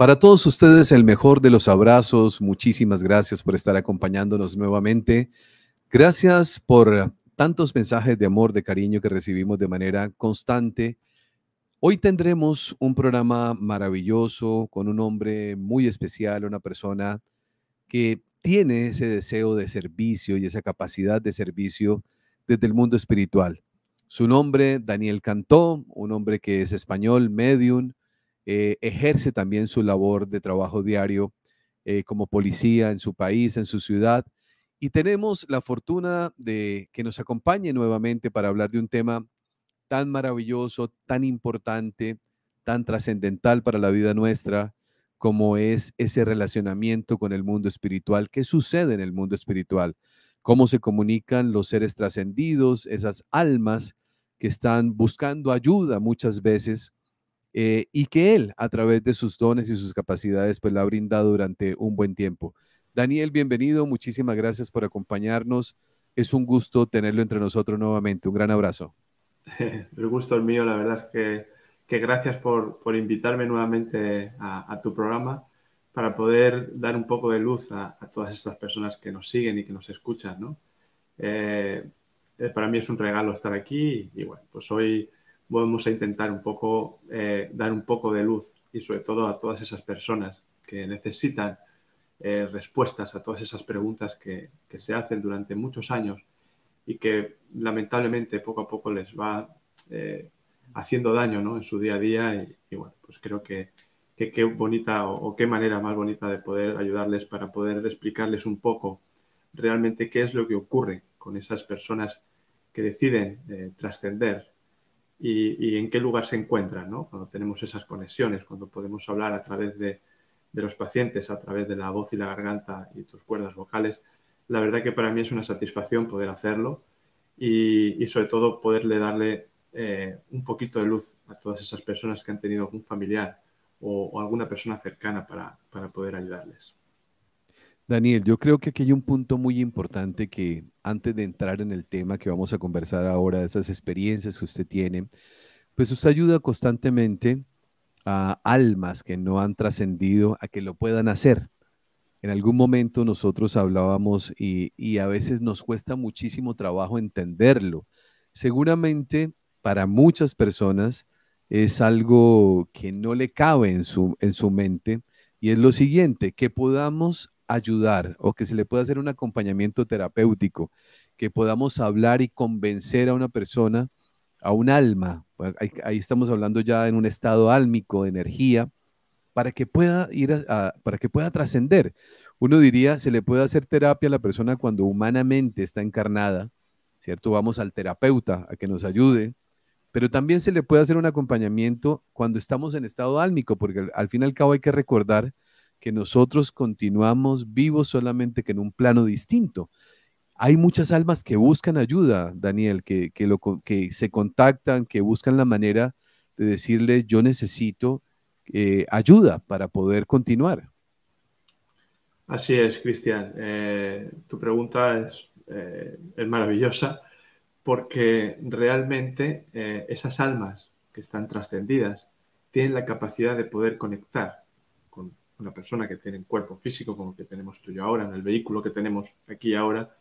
Para todos ustedes, el mejor de los abrazos. Muchísimas gracias por estar acompañándonos nuevamente. Gracias por tantos mensajes de amor, de cariño que recibimos de manera constante. Hoy tendremos un programa maravilloso con un hombre muy especial, una persona que tiene ese deseo de servicio y esa capacidad de servicio desde el mundo espiritual. Su nombre, Daniel Cantó, un hombre que es español, medium, ejerce también su labor de trabajo diario como policía en su país, en su ciudad. Y tenemos la fortuna de que nos acompañe nuevamente para hablar de un tema tan maravilloso, tan importante, tan trascendental para la vida nuestra, como es ese relacionamiento con el mundo espiritual. ¿Qué sucede en el mundo espiritual? ¿Cómo se comunican los seres trascendidos, esas almas que están buscando ayuda muchas veces y que Él, a través de sus dones y sus capacidades, pues la ha brindado durante un buen tiempo? Daniel, bienvenido. Muchísimas gracias por acompañarnos. Es un gusto tenerlo entre nosotros nuevamente. Un gran abrazo. El gusto es mío, la verdad es que gracias por invitarme nuevamente a tu programa para poder dar un poco de luz a todas estas personas que nos siguen y que nos escuchan, ¿no? Eh, para mí es un regalo estar aquí y bueno, pues hoy vamos a intentar un poco dar un poco de luz y sobre todo a todas esas personas que necesitan respuestas a todas esas preguntas que se hacen durante muchos años y que lamentablemente poco a poco les va eh, haciendo daño, ¿no? En su día a día y bueno, pues creo que qué bonita o qué manera más bonita de poder ayudarles para poder explicarles un poco realmente qué es lo que ocurre con esas personas que deciden trascender y en qué lugar se encuentran, ¿no? Cuando tenemos esas conexiones, cuando podemos hablar a través de los pacientes, a través de la voz y la garganta y tus cuerdas vocales, la verdad que para mí es una satisfacción poder hacerlo y sobre todo poderle darle un poquito de luz a todas esas personas que han tenido algún familiar o alguna persona cercana para poder ayudarles. Daniel, yo creo que aquí hay un punto muy importante que antes de entrar en el tema que vamos a conversar ahora, de esas experiencias que usted tiene, pues usted ayuda constantemente a almas que no han trascendido a que lo puedan hacer. En algún momento nosotros hablábamos y a veces nos cuesta muchísimo trabajo entenderlo. Seguramente para muchas personas es algo que no le cabe en su mente y es lo siguiente, que podamos ayudar o que se le pueda hacer un acompañamiento terapéutico, que podamos hablar y convencer a una persona, a un alma, ahí estamos hablando ya en un estado álmico de energía, para que pueda para que pueda trascender. Uno diría, se le puede hacer terapia a la persona cuando humanamente está encarnada, ¿cierto? Vamos al terapeuta a que nos ayude, pero también se le puede hacer un acompañamiento cuando estamos en estado álmico, porque al fin y al cabo hay que recordar que nosotros continuamos vivos solamente que en un plano distinto. Hay muchas almas que buscan ayuda, Daniel, que se contactan, que buscan la manera de decirle, yo necesito ayuda para poder continuar. Así es, Cristian. Tu pregunta es maravillosa porque realmente esas almas que están trascendidas tienen la capacidad de poder conectar con una persona que tiene un cuerpo físico como el que tenemos tú y yo ahora, en el vehículo que tenemos aquí ahora,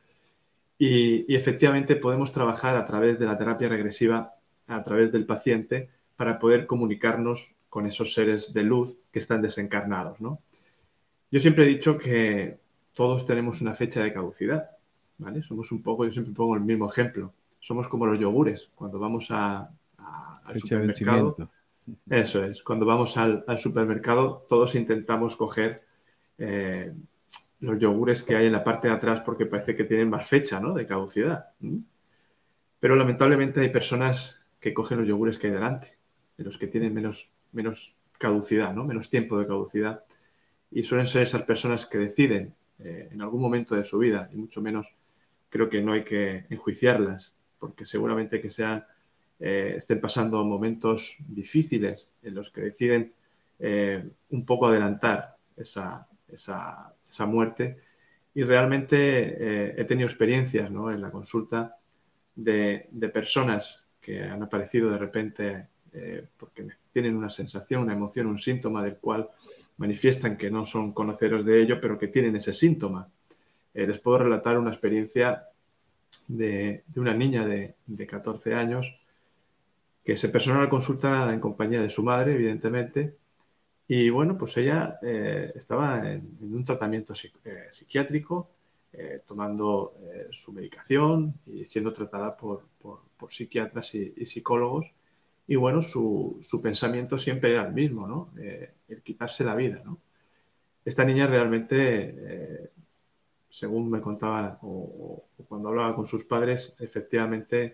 y efectivamente podemos trabajar a través de la terapia regresiva, a través del paciente, para poder comunicarnos con esos seres de luz que están desencarnados, ¿no? Yo siempre he dicho que todos tenemos una fecha de caducidad, ¿vale? Somos un poco, yo siempre pongo el mismo ejemplo, somos como los yogures, cuando vamos al Fecha de supermercado, vencimiento. eso es, cuando vamos al supermercado todos intentamos coger eh, los yogures que hay en la parte de atrás porque parece que tienen más fecha, ¿no? De caducidad. ¿Mm? Pero lamentablemente hay personas que cogen los yogures que hay delante, de los que tienen menos caducidad, ¿no? Menos tiempo de caducidad y suelen ser esas personas que deciden en algún momento de su vida, y mucho menos creo que no hay que enjuiciarlas, porque seguramente que estén pasando momentos difíciles en los que deciden un poco adelantar esa muerte. Y realmente he tenido experiencias, ¿no? En la consulta de personas que han aparecido de repente porque tienen una sensación, una emoción, un síntoma del cual manifiestan que no son conocedores de ello, pero que tienen ese síntoma. Les puedo relatar una experiencia de una niña de 14 años que se personó a la consulta en compañía de su madre, evidentemente, y bueno, pues ella estaba en un tratamiento psiquiátrico, tomando su medicación y siendo tratada por psiquiatras y psicólogos. Y bueno, su pensamiento siempre era el mismo, ¿no? El quitarse la vida, ¿no? Esta niña realmente, según me contaba o cuando hablaba con sus padres, efectivamente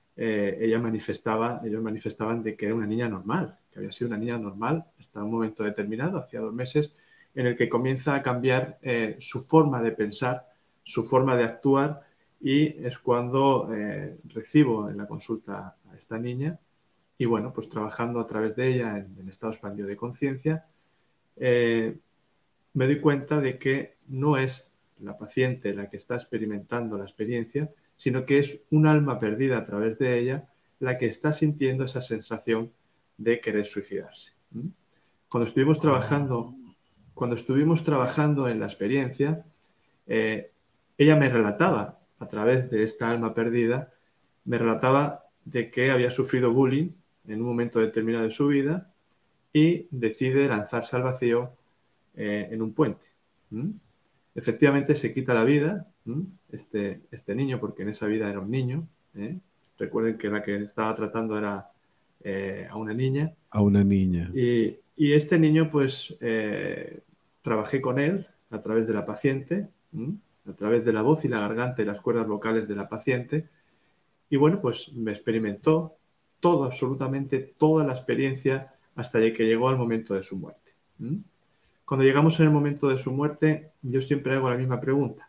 ellos manifestaban de que era una niña normal, que había sido una niña normal hasta un momento determinado, hacía 2 meses, en el que comienza a cambiar su forma de pensar, su forma de actuar, y es cuando recibo en la consulta a esta niña y bueno, pues trabajando a través de ella en el estado expandido de conciencia, eh, me doy cuenta de que no es la paciente la que está experimentando la experiencia, sino que es un alma perdida a través de ella la que está sintiendo esa sensación de querer suicidarse. Cuando estuvimos trabajando, Oh, cuando estuvimos trabajando en la experiencia, eh, ella me relataba, a través de esta alma perdida, me relataba de que había sufrido bullying en un momento determinado de su vida y decide lanzarse al vacío en un puente. ¿Mm? Efectivamente se quita la vida este niño, porque en esa vida era un niño. ¿eh? Recuerden que la que estaba tratando era a una niña. a una niña. Y este niño, pues, trabajé con él a través de la paciente, a través de la voz y la garganta y las cuerdas vocales de la paciente. Y bueno, pues me experimentó todo, absolutamente toda la experiencia hasta que llegó al momento de su muerte. Cuando llegamos en el momento de su muerte, yo siempre hago la misma pregunta,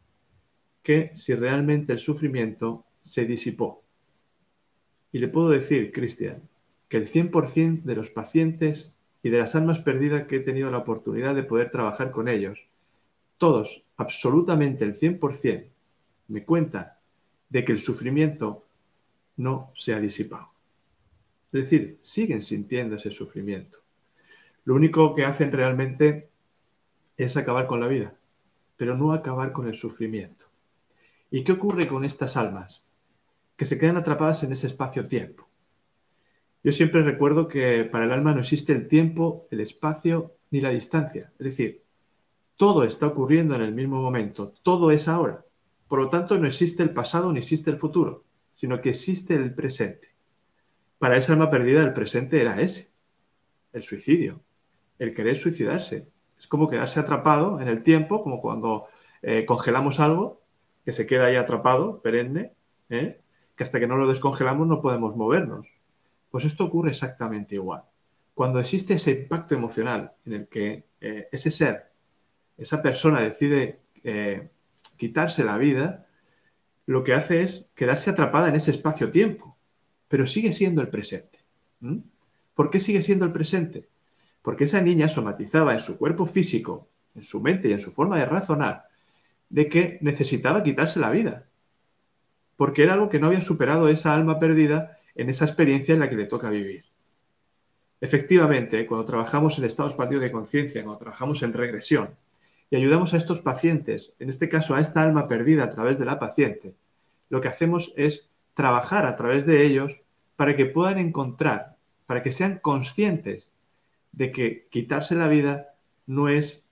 que si realmente el sufrimiento se disipó. Y le puedo decir, Cristian, que el 100% de los pacientes y de las almas perdidas que he tenido la oportunidad de poder trabajar con ellos, todos, absolutamente el 100%, me cuentan de que el sufrimiento no se ha disipado. Es decir, siguen sintiendo ese sufrimiento. Lo único que hacen realmente es acabar con la vida, pero no acabar con el sufrimiento. ¿Y qué ocurre con estas almas? Que se quedan atrapadas en ese espacio-tiempo. Yo siempre recuerdo que para el alma no existe el tiempo, el espacio ni la distancia. Es decir, todo está ocurriendo en el mismo momento, todo es ahora. Por lo tanto, no existe el pasado ni existe el futuro, sino que existe el presente. Para esa alma perdida, el presente era ese, el suicidio, el querer suicidarse. Es como quedarse atrapado en el tiempo, como cuando congelamos algo, que se queda ahí atrapado, perenne, que hasta que no lo descongelamos no podemos movernos. Pues esto ocurre exactamente igual. Cuando existe ese impacto emocional en el que ese ser, esa persona decide quitarse la vida, lo que hace es quedarse atrapada en ese espacio-tiempo, pero sigue siendo el presente. ¿Mm? ¿Por qué sigue siendo el presente? Porque esa niña somatizaba en su cuerpo físico, en su mente y en su forma de razonar, de que necesitaba quitarse la vida, porque era algo que no había superado esa alma perdida en esa experiencia en la que le toca vivir. Efectivamente, cuando trabajamos en estado expandido de conciencia, cuando trabajamos en regresión y ayudamos a estos pacientes, en este caso a esta alma perdida a través de la paciente, lo que hacemos es trabajar a través de ellos para que puedan encontrar, para que sean conscientes de que quitarse la vida no es,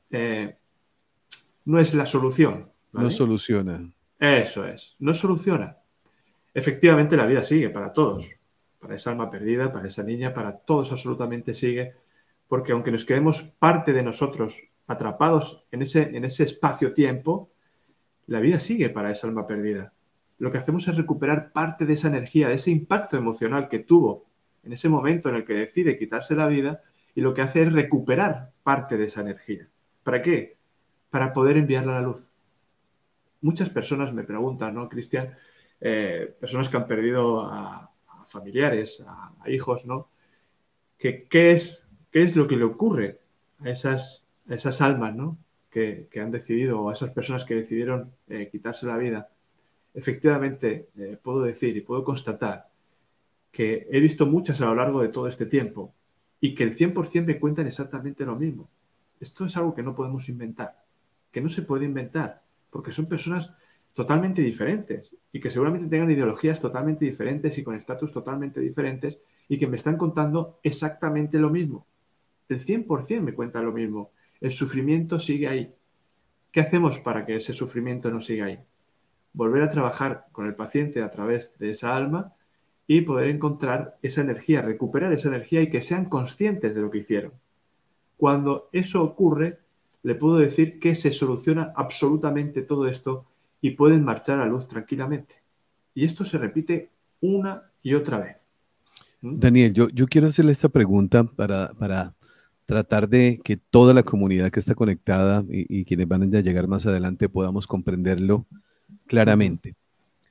no es la solución, No ¿vale? soluciona. Eso es, no soluciona. Efectivamente, la vida sigue para todos, para esa alma perdida, para esa niña, para todos absolutamente sigue, porque aunque nos quedemos parte de nosotros atrapados en ese espacio-tiempo, la vida sigue para esa alma perdida. Lo que hacemos es recuperar parte de esa energía, de ese impacto emocional que tuvo en ese momento en el que decide quitarse la vida, y lo que hace es recuperar parte de esa energía. ¿Para qué? Para poder enviarla a la luz. Muchas personas me preguntan, ¿no, Cristian? Personas que han perdido a familiares, a hijos, ¿no? Que, qué es lo que le ocurre a esas almas, ¿no? Que han decidido, o a esas personas que decidieron quitarse la vida. Efectivamente, puedo decir y puedo constatar que he visto muchas a lo largo de todo este tiempo y que el 100% me cuentan exactamente lo mismo. Esto es algo que no podemos inventar, que no se puede inventar, porque son personas totalmente diferentes y que seguramente tengan ideologías totalmente diferentes y con estatus totalmente diferentes y que me están contando exactamente lo mismo. El 100% me cuentan lo mismo. El sufrimiento sigue ahí. ¿Qué hacemos para que ese sufrimiento no siga ahí? Volver a trabajar con el paciente a través de esa alma y poder encontrar esa energía, recuperar esa energía y que sean conscientes de lo que hicieron. Cuando eso ocurre, le puedo decir que se soluciona absolutamente todo esto y pueden marchar a luz tranquilamente. Y esto se repite una y otra vez. ¿Mm? Daniel, yo quiero hacerle esta pregunta para tratar de que toda la comunidad que está conectada y quienes van a llegar más adelante podamos comprenderlo Uh -huh. claramente.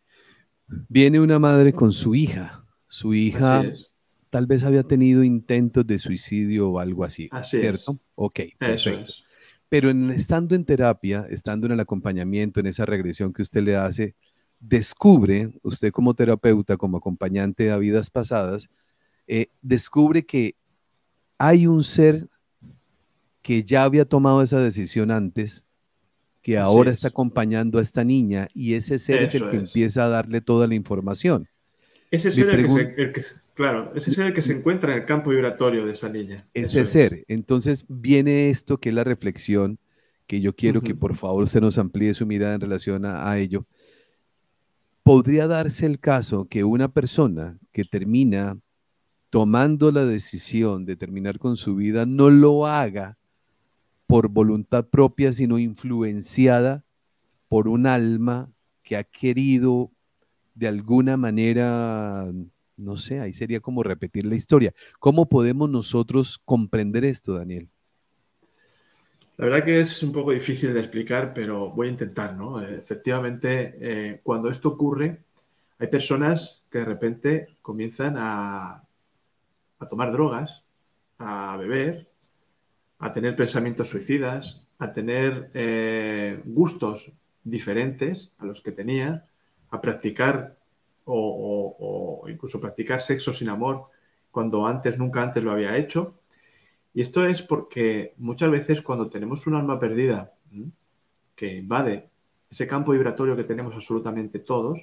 Viene una madre con su hija. Su Así hija es, tal vez había tenido intentos de suicidio o algo así, así es, ¿cierto? Ok, eso perfecto. es. Pero estando en terapia, estando en el acompañamiento, en esa regresión que usted le hace, descubre, usted como terapeuta, como acompañante a vidas pasadas, descubre que hay un ser que ya había tomado esa decisión antes, que Así ahora está es, acompañando a esta niña y ese ser es el eso que es. empieza a darle toda la información. Ese Mi ser pregunta, claro, ese ser el que se encuentra en el campo vibratorio de esa niña. ese Eso es. ser. Entonces viene esto que es la reflexión, que yo Uh quiero que -huh. por favor usted nos amplíe su mirada en relación a ello. ¿Podría darse el caso que una persona que termina tomando la decisión de terminar con su vida no lo haga por voluntad propia, sino influenciada por un alma que ha querido de alguna manera, no sé, ahí sería como repetir la historia? ¿Cómo podemos nosotros comprender esto, Daniel? La verdad que es un poco difícil de explicar, pero voy a intentar, ¿no? Efectivamente, cuando esto ocurre, hay personas que de repente comienzan a tomar drogas, a beber, a tener pensamientos suicidas, a tener gustos diferentes a los que tenía, a practicar o incluso practicar sexo sin amor cuando antes, nunca antes lo había hecho. Y esto es porque muchas veces cuando tenemos un alma perdida que invade ese campo vibratorio que tenemos absolutamente todos,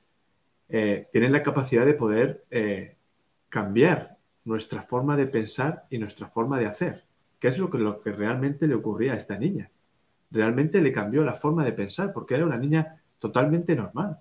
tienen la capacidad de poder cambiar nuestra forma de pensar y nuestra forma de hacer, que es lo que realmente le ocurría a esta niña. Realmente le cambió la forma de pensar porque era una niña totalmente normal.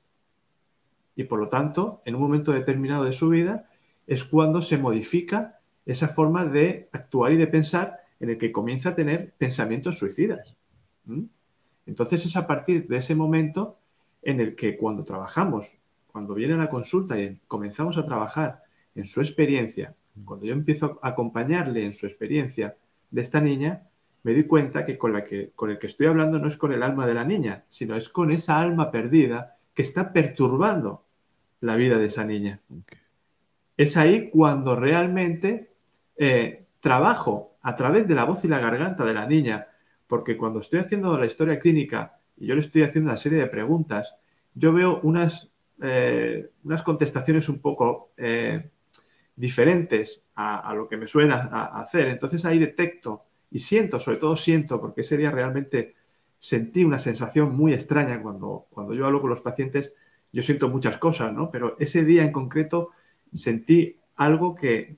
Y por lo tanto, en un momento determinado de su vida, es cuando se modifica esa forma de actuar y de pensar en el que comienza a tener pensamientos suicidas. ¿Mm? Entonces es a partir de ese momento en el que cuando trabajamos, cuando viene a la consulta y comenzamos a trabajar en su experiencia, cuando yo empiezo a acompañarle en su experiencia de esta niña, me doy cuenta que con el que estoy hablando no es con el alma de la niña, sino es con esa alma perdida que está perturbando la vida de esa niña. Okay. Es ahí cuando realmente trabajo a través de la voz y la garganta de la niña, porque cuando estoy haciendo la historia clínica y yo le estoy haciendo una serie de preguntas, yo veo unas contestaciones un poco diferentes a lo que me suelen hacer. Entonces ahí detecto y siento, sobre todo siento, porque ese día realmente sentí una sensación muy extraña cuando yo hablo con los pacientes, yo siento muchas cosas, ¿no? Pero ese día en concreto sentí algo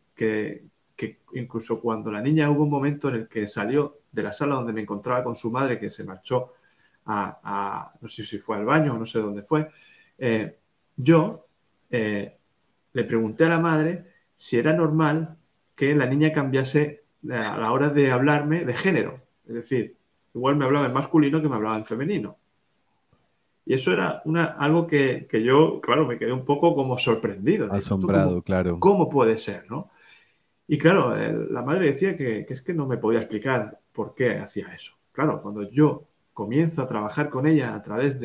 que incluso cuando la niña hubo un momento en el que salió de la sala donde me encontraba con su madre, que se marchó no sé si fue al baño o no sé dónde fue, yo le pregunté a la madre si era normal que la niña cambiase a la hora de hablarme de género. Es decir, igual me hablaba en masculino que me hablaba en femenino. Y eso era algo que yo, claro, me quedé un poco como sorprendido. Digo, ¿esto Asombrado, claro. cómo puede ser, no? Y claro, la madre decía que es que no me podía explicar por qué hacía eso. Claro, cuando yo comienzo a trabajar con ella a través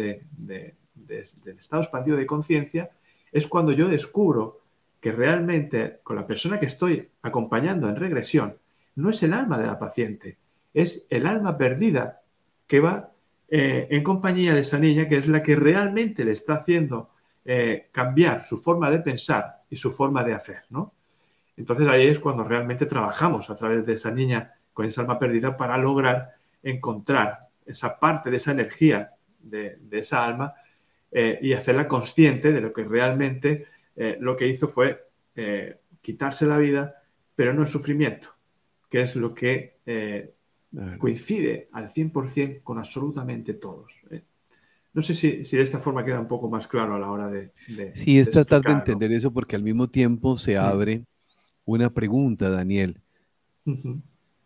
del estado expandido de conciencia, es cuando yo descubro que realmente con la persona que estoy acompañando en regresión, no es el alma de la paciente, es el alma perdida que va en compañía de esa niña, que es la que realmente le está haciendo cambiar su forma de pensar y su forma de hacer, ¿no? Entonces ahí es cuando realmente trabajamos a través de esa niña con esa alma perdida para lograr encontrar esa parte de esa energía de esa alma y hacerla consciente de lo que realmente lo que hizo fue quitarse la vida, pero no el sufrimiento, que es lo que Claro. coincide al 100% con absolutamente todos. No sé si de esta forma queda un poco más claro a la hora Sí, es de tratar de explicarlo. entender eso porque al mismo tiempo se Mm. abre una pregunta, Daniel. Ujú,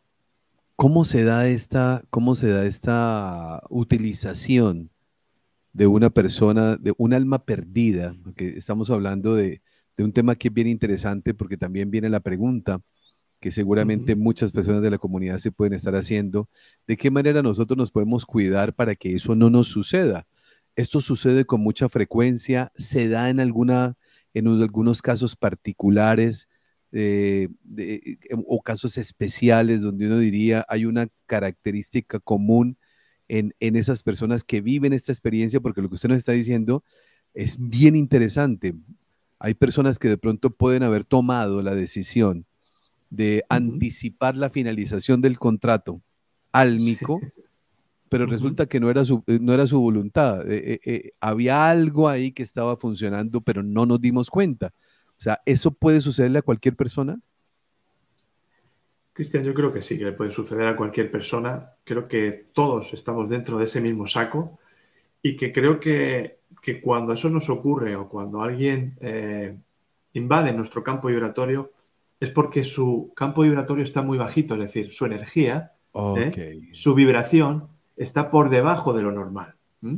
Cómo se da esta utilización de una persona, de un alma perdida? Porque estamos hablando de un tema que es bien interesante porque también viene la pregunta que seguramente ujú, muchas personas de la comunidad se pueden estar haciendo, ¿de qué manera nosotros nos podemos cuidar para que eso no nos suceda? Esto sucede con mucha frecuencia, se da en algunos casos particulares o casos especiales donde uno diría hay una característica común en esas personas que viven esta experiencia, porque lo que usted nos está diciendo es bien interesante. Hay personas que de pronto pueden haber tomado la decisión de ujú. anticipar la finalización del contrato álmico, Sí. pero Ujú. resulta que no era su voluntad. Había algo ahí que estaba funcionando, pero no nos dimos cuenta. O sea, ¿eso puede sucederle a cualquier persona? Cristian, yo creo que sí, que le puede suceder a cualquier persona. Creo que todos estamos dentro de ese mismo saco y que creo que cuando eso nos ocurre o cuando alguien invade nuestro campo vibratorio es porque su campo vibratorio está muy bajito, es decir, su energía, Ok, su vibración está por debajo de lo normal. ¿M?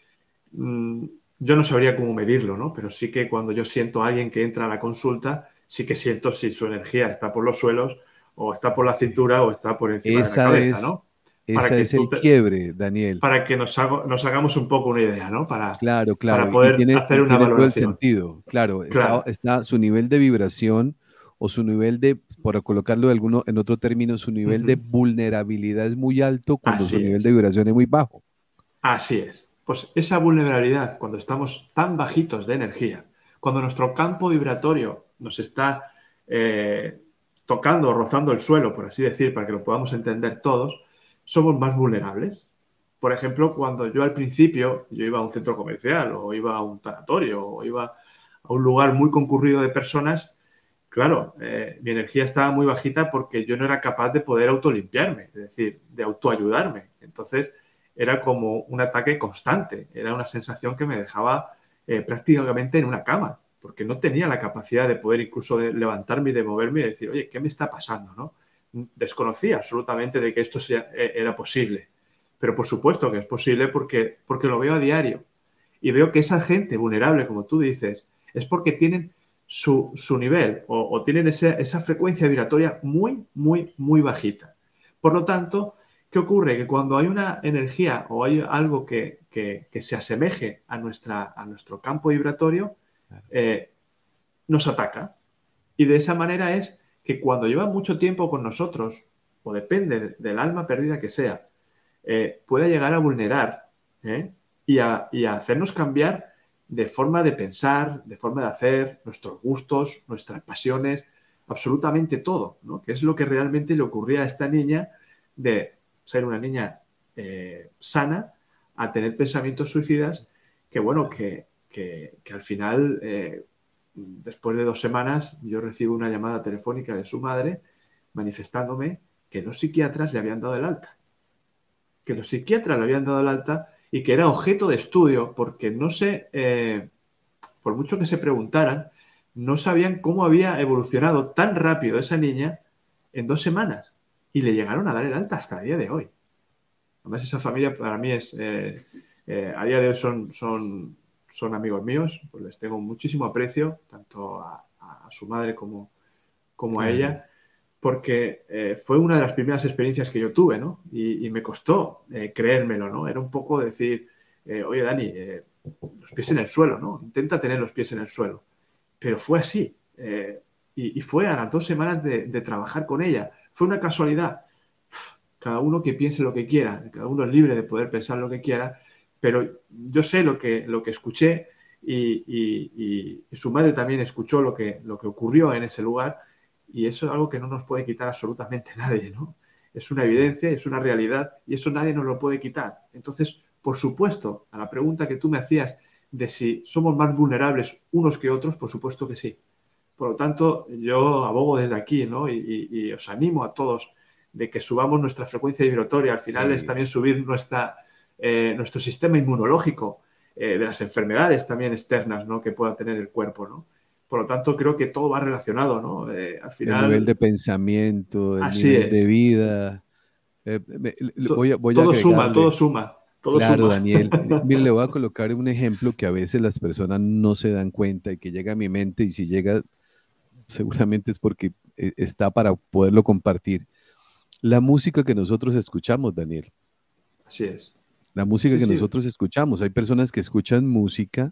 Mm, yo no sabría cómo medirlo, ¿no? Pero sí que cuando yo siento a alguien que entra a la consulta, sí que siento si su energía está por los suelos o está por la ok. cintura o está por encima de la Esa cabeza, es, ¿no? Para esa que es el quiebre, Daniel. para que nos hagamos un poco una idea, ¿no? Claro, Para claro, poder hacer y una tiene todo el valoración. sentido. Claro, Claro, está su nivel de vibración o su nivel de, por colocarlo de alguno, en otro término, su nivel de ujú, vulnerabilidad es muy alto cuando su así nivel de es, vibración es muy bajo. así es. Pues esa vulnerabilidad, cuando estamos tan bajitos de energía, cuando nuestro campo vibratorio nos está eh, tocando o rozando el suelo, por así decir, para que lo podamos entender todos, somos más vulnerables. Por ejemplo, cuando yo al principio yo iba a un centro comercial o iba a un tanatorio o iba a un lugar muy concurrido de personas, claro, mi energía estaba muy bajita porque yo no era capaz de poder autolimpiarme, es decir, de autoayudarme. Entonces, era como un ataque constante, era una sensación que me dejaba prácticamente en una cama, porque no tenía la capacidad de poder incluso de levantarme y de moverme y decir, oye, ¿qué me está pasando? ¿No? Desconocía absolutamente de que esto era posible, pero por supuesto que es posible porque lo veo a diario y veo que esa gente vulnerable, como tú dices, es porque tienen su nivel o tienen esa frecuencia vibratoria muy, muy, muy bajita. Por lo tanto, ¿qué ocurre? Que cuando hay una energía o hay algo que se asemeje a nuestro campo vibratorio, Claro. eh, nos ataca. Y de esa manera es que cuando lleva mucho tiempo con nosotros, o depende del alma perdida que sea, pueda llegar a vulnerar ¿eh? Y a hacernos cambiar de forma de pensar, de forma de hacer, nuestros gustos, nuestras pasiones, absolutamente todo, ¿no? Que es lo que realmente le ocurría a esta niña de ser una niña sana a tener pensamientos suicidas que, bueno, que al final, después de 2 semanas, yo recibo una llamada telefónica de su madre manifestándome que los psiquiatras le habían dado el alta, que los psiquiatras le habían dado el alta y que era objeto de estudio porque no sé, por mucho que se preguntaran, no sabían cómo había evolucionado tan rápido esa niña en 2 semanas y le llegaron a dar el alta hasta el día de hoy. Además, esa familia para mí es, a día de hoy son amigos míos, pues les tengo muchísimo aprecio, tanto a su madre como a Claro. ella, porque fue una de las primeras experiencias que yo tuve, ¿no? Y me costó creérmelo, ¿no? Era un poco decir, oye, Dani, los pies en el suelo, ¿no? Intenta tener los pies en el suelo. Pero fue así. Y fue a las 2 semanas de trabajar con ella. Fue una casualidad. Cada uno que piense lo que quiera, cada uno es libre de poder pensar lo que quiera, pero yo sé lo que escuché y su madre también escuchó lo que ocurrió en ese lugar y eso es algo que no nos puede quitar absolutamente nadie, ¿no? Es una Claro. evidencia, es una realidad y eso nadie nos lo puede quitar. Entonces, por supuesto, a la pregunta que tú me hacías de si somos más vulnerables unos que otros, por supuesto que sí. Por lo tanto, yo abogo desde aquí, ¿no? Y os animo a todos de que subamos nuestra frecuencia vibratoria. Al final es Sí. también subir nuestro sistema inmunológico, de las enfermedades también externas, ¿no? Que pueda tener el cuerpo, ¿no? Por lo tanto, creo que todo va relacionado, ¿no? Al El nivel final, de pensamiento, el así nivel de es. vida. Voy a Todo suma, todo agregarle, suma, todo claro, suma. Daniel. Mire, le voy a colocar un ejemplo que a veces las personas no se dan cuenta y que llega a mi mente y si llega, seguramente es porque está para poderlo compartir. La música que nosotros escuchamos, Daniel, Así es. la música Sí, que sí, nosotros escuchamos. Hay personas que escuchan música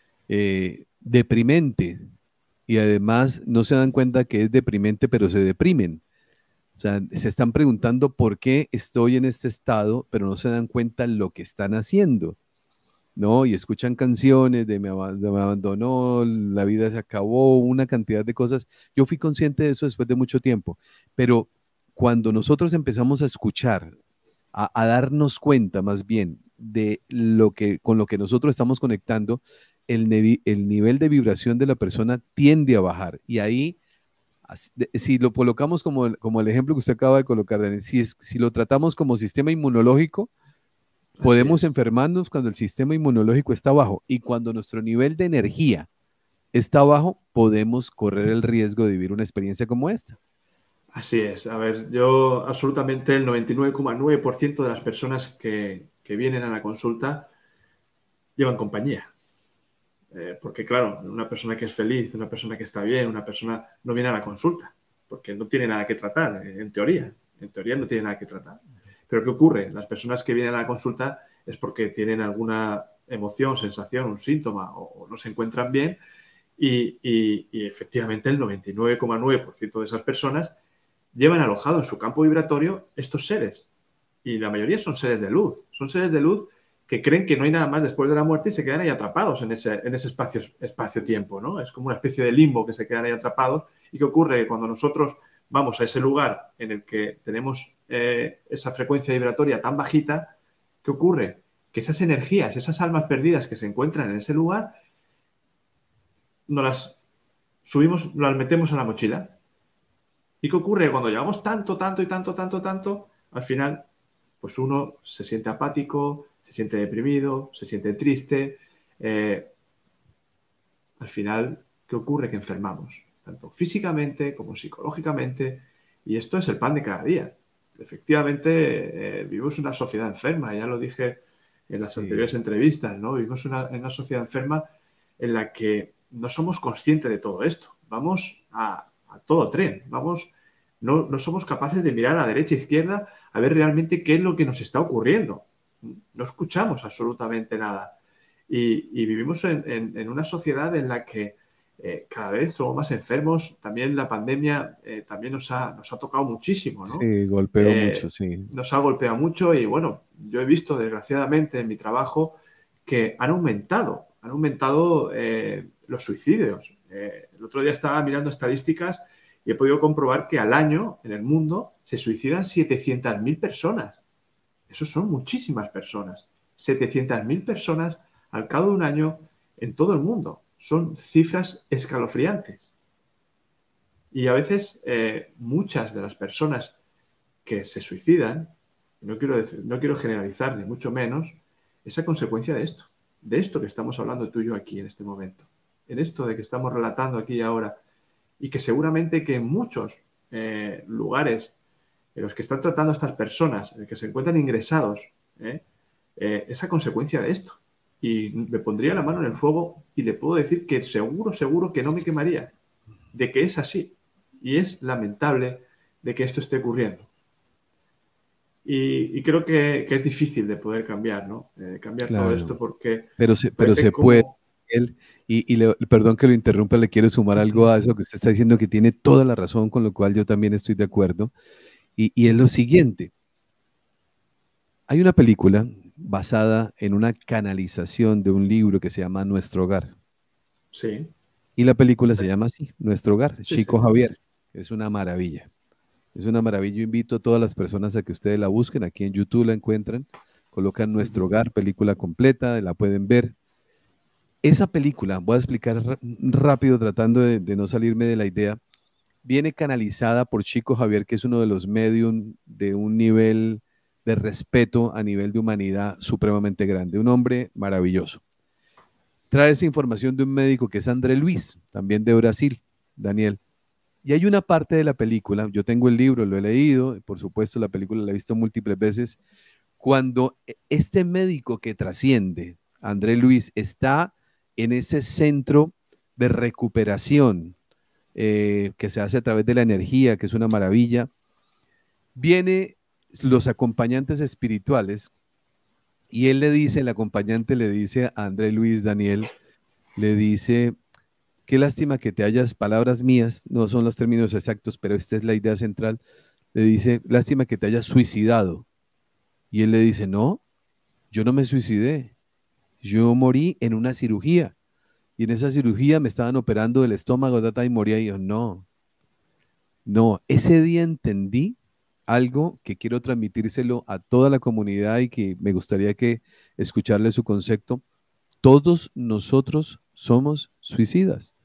deprimente y además no se dan cuenta que es deprimente, pero se deprimen. O sea, se están preguntando por qué estoy en este estado, pero no se dan cuenta lo que están haciendo, ¿no? Y escuchan canciones de me abandonó, la vida se acabó, una cantidad de cosas. Yo fui consciente de eso después de mucho tiempo, pero cuando nosotros empezamos a escuchar, a darnos cuenta más bien de lo que con lo que nosotros estamos conectando, el nivel de vibración de la persona tiende a bajar y ahí si lo colocamos como el ejemplo que usted acaba de colocar, Daniel, si lo tratamos como sistema inmunológico, así podemos es. enfermarnos cuando el sistema inmunológico está bajo y cuando nuestro nivel de energía está bajo, podemos correr el riesgo de vivir una experiencia como esta. Así es. A ver, yo absolutamente el 99,9% de las personas que vienen a la consulta llevan compañía. Porque claro, una persona que es feliz, una persona que está bien, una persona no viene a la consulta, porque no tiene nada que tratar, en teoría no tiene nada que tratar. Pero ¿qué ocurre? Las personas que vienen a la consulta es porque tienen alguna emoción, sensación, un síntoma o no se encuentran bien y efectivamente el 99,9% de esas personas llevan alojado en su campo vibratorio estos seres. Y la mayoría son seres de luz. Son seres de luz que creen que no hay nada más después de la muerte y se quedan ahí atrapados en ese espacio-tiempo, ¿no? Es como una especie de limbo que se quedan ahí atrapados. ¿Y qué ocurre? Cuando nosotros vamos a ese lugar en el que tenemos esa frecuencia vibratoria tan bajita, ¿qué ocurre? Que esas energías, esas almas perdidas que se encuentran en ese lugar, nos las subimos, las metemos en la mochila. ¿Y qué ocurre? Cuando llevamos tanto, tanto y tanto, tanto, tanto, al final, pues uno se siente apático, se siente deprimido, se siente triste. eh, Al final, ¿qué ocurre? Que enfermamos, tanto físicamente como psicológicamente, y esto es el pan de cada día. Efectivamente, vivimos una sociedad enferma, ya lo dije en las anteriores Sí, entrevistas, ¿no? Vivimos en una sociedad enferma en la que no somos conscientes de todo esto. Vamos a todo tren, vamos, no somos capaces de mirar a la derecha e izquierda a ver realmente qué es lo que nos está ocurriendo. No escuchamos absolutamente nada. Y vivimos en una sociedad en la que cada vez somos más enfermos. También la pandemia también nos ha tocado muchísimo, ¿no? sí, golpeo mucho, sí. Nos ha golpeado mucho y bueno, yo he visto desgraciadamente en mi trabajo que han aumentado los suicidios. El otro día estaba mirando estadísticas y he podido comprobar que al año en el mundo se suicidan 700.000 personas. Eso son muchísimas personas. 700.000 personas al cabo de un año en todo el mundo. Son cifras escalofriantes. Y a veces muchas de las personas que se suicidan, no quiero generalizar ni mucho menos, es a consecuencia de esto que estamos hablando tú y yo aquí en este momento, en esto de que estamos relatando aquí y ahora, y que seguramente que en muchos lugares en los que están tratando a estas personas, en los que se encuentran ingresados, ¿eh? Es a consecuencia de esto. Y me pondría la mano en Sí. el fuego y le puedo decir que seguro, seguro que no me quemaría, de que es así. Y es lamentable de que esto esté ocurriendo. Y creo que es difícil de poder cambiar, ¿no? Cambiar todo esto Claro, porque pero parece se puede. como... Él, perdón que lo interrumpa, le quiero sumar algo Ujú, a eso que usted está diciendo que tiene toda la razón, con lo cual yo también estoy de acuerdo. Y es lo ujú, siguiente, hay una película basada en una canalización de un libro que se llama Nuestro Hogar. Sí, Y la película se llama así, Nuestro Hogar, sí, Chico sí. Javier. Es una maravilla. Es una maravilla. Yo invito a todas las personas a que ustedes la busquen. Aquí en YouTube la encuentran. Colocan Nuestro Ujú. Hogar, película completa, la pueden ver. Esa película, voy a explicar rápido tratando de no salirme de la idea, viene canalizada por Chico Javier, que es uno de los medium de un nivel de respeto a nivel de humanidad supremamente grande. Un hombre maravilloso. Trae esa información de un médico que es André Luis, también de Brasil, Daniel. Y hay una parte de la película, yo tengo el libro, lo he leído, por supuesto la película la he visto múltiples veces, cuando este médico que trasciende, André Luis, está en ese centro de recuperación que se hace a través de la energía, que es una maravilla, viene los acompañantes espirituales y él le dice, el acompañante le dice a André Luis Daniel, le dice, qué lástima que te hayas, palabras mías, no son los términos exactos, pero esta es la idea central, le dice, lástima que te hayas suicidado. Y él le dice, no, yo no me suicidé, yo morí en una cirugía. Y en esa cirugía me estaban operando del estómago, data, y moría. Y yo, no, no, ese día entendí algo que quiero transmitírselo a toda la comunidad y que me gustaría que escucharle su concepto. Todos nosotros somos suicidas,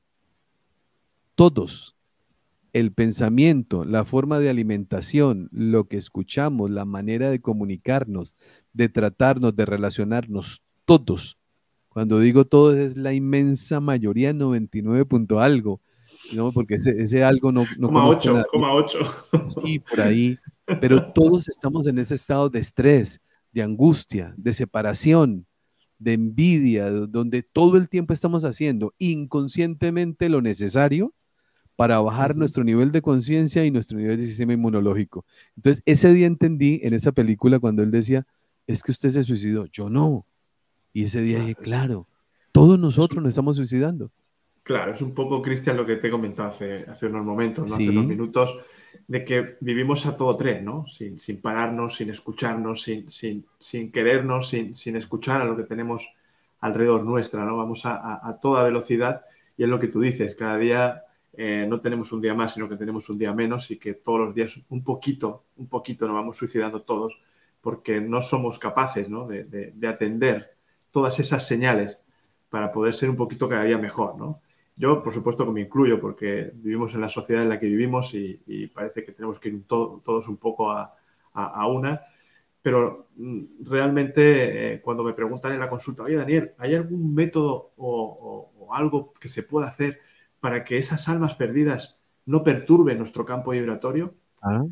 todos. El pensamiento, la forma de alimentación, lo que escuchamos, la manera de comunicarnos, de tratarnos, de relacionarnos, todos. Cuando digo todos es la inmensa mayoría, 99 punto algo, ¿no? Porque ese algo no Coma conozco a 8, nadie. coma 8. Sí, por ahí, pero todos estamos en ese estado de estrés, de angustia, de separación, de envidia, donde todo el tiempo estamos haciendo inconscientemente lo necesario para bajar Ujú. nuestro nivel de conciencia y nuestro nivel de sistema inmunológico. Entonces, ese día entendí en esa película cuando él decía, es que usted se suicidó, yo no. Y ese día Claro, dije, claro, todos es nosotros un, nos estamos suicidando. claro, es un poco, Cristian, lo que te he comentado hace unos momentos, ¿no? Hace unos Sí, minutos, de que vivimos a todo tren, ¿no? Sin pararnos, sin escucharnos, sin querernos, sin escuchar a lo que tenemos alrededor nuestra, ¿no? Vamos a toda velocidad y es lo que tú dices, cada día no tenemos un día más, sino que tenemos un día menos y que todos los días un poquito nos vamos suicidando todos porque no somos capaces, ¿no? De atender todas esas señales para poder ser un poquito cada día mejor, ¿no? Yo, por supuesto, que me incluyo porque vivimos en la sociedad en la que vivimos y parece que tenemos que ir todos un poco a una, pero realmente cuando me preguntan en la consulta, oye Daniel, ¿hay algún método o algo que se pueda hacer para que esas almas perdidas no perturben nuestro campo vibratorio? ah,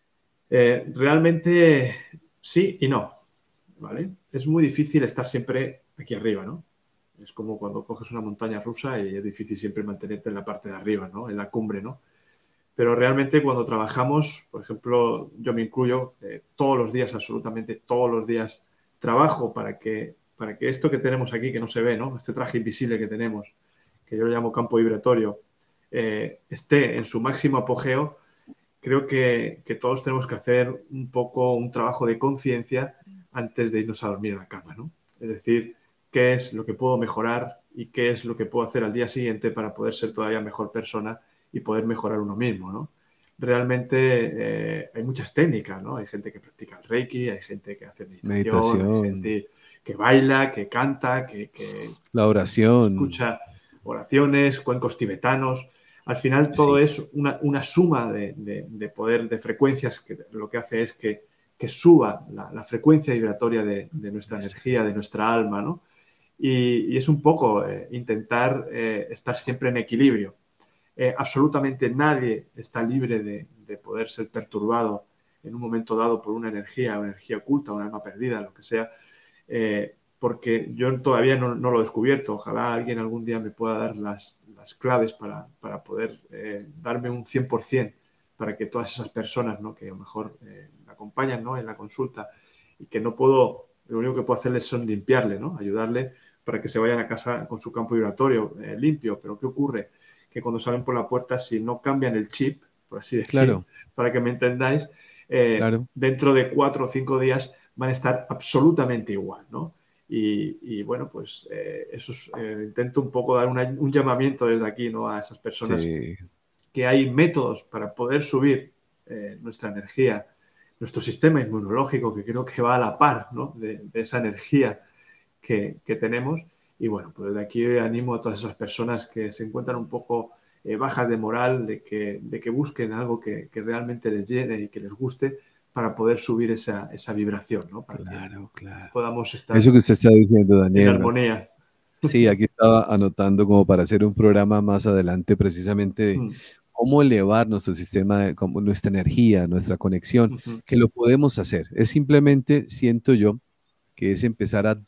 Realmente sí y no, ¿vale? Es muy difícil estar siempre aquí arriba, ¿no? Es como cuando coges una montaña rusa y es difícil siempre mantenerte en la parte de arriba, ¿no? En la cumbre, ¿no? Pero realmente cuando trabajamos, por ejemplo, yo me incluyo, todos los días, absolutamente todos los días, trabajo para que esto que tenemos aquí, que no se ve, ¿no? Este traje invisible que tenemos, que yo lo llamo campo vibratorio, esté en su máximo apogeo. Creo que todos tenemos que hacer un poco un trabajo de conciencia antes de irnos a dormir a la cama, ¿no? Es decir, qué es lo que puedo mejorar y qué es lo que puedo hacer al día siguiente para poder ser todavía mejor persona y poder mejorar uno mismo, ¿no? Realmente hay muchas técnicas, ¿no? Hay gente que practica el Reiki, hay gente que hace meditación, hay meditación, gente que baila, que canta, que la oración, escucha oraciones, cuencos tibetanos. Al final todo sí, es una suma de poder, de frecuencias, que lo que hace es que suba la frecuencia vibratoria de nuestra eso energía, es. de nuestra alma, ¿no? Y es un poco intentar estar siempre en equilibrio. Absolutamente nadie está libre de poder ser perturbado en un momento dado por una energía oculta, una alma perdida, lo que sea, porque yo todavía no lo he descubierto. Ojalá alguien algún día me pueda dar las claves para poder darme un 100% para que todas esas personas, ¿no? Que a lo mejor me acompañan, ¿no? En la consulta y que no puedo, lo único que puedo hacerles son limpiarle, ¿no? Ayudarle para que se vayan a casa con su campo vibratorio limpio. Pero ¿qué ocurre? Que cuando salen por la puerta, si no cambian el chip, por así decir, Claro, para que me entendáis, claro, dentro de 4 o 5 días van a estar absolutamente igual, ¿no? Y bueno, pues eso es, intento un poco dar un llamamiento desde aquí, ¿no? A esas personas Sí, que hay métodos para poder subir nuestra energía, nuestro sistema inmunológico, que creo que va a la par, ¿no? de esa energía que tenemos. Y bueno, pues desde aquí animo a todas esas personas que se encuentran un poco bajas de moral, de que busquen algo que realmente les llene y que les guste para poder subir esa vibración, ¿no? Para que claro, claro. podamos estar Eso que usted está diciendo, en Daniel, armonía. sí, aquí estaba anotando como para hacer un programa más adelante precisamente de Mm, cómo elevar nuestro sistema, como nuestra energía, nuestra conexión, ujú, que lo podemos hacer. Es simplemente, siento yo, que es empezar a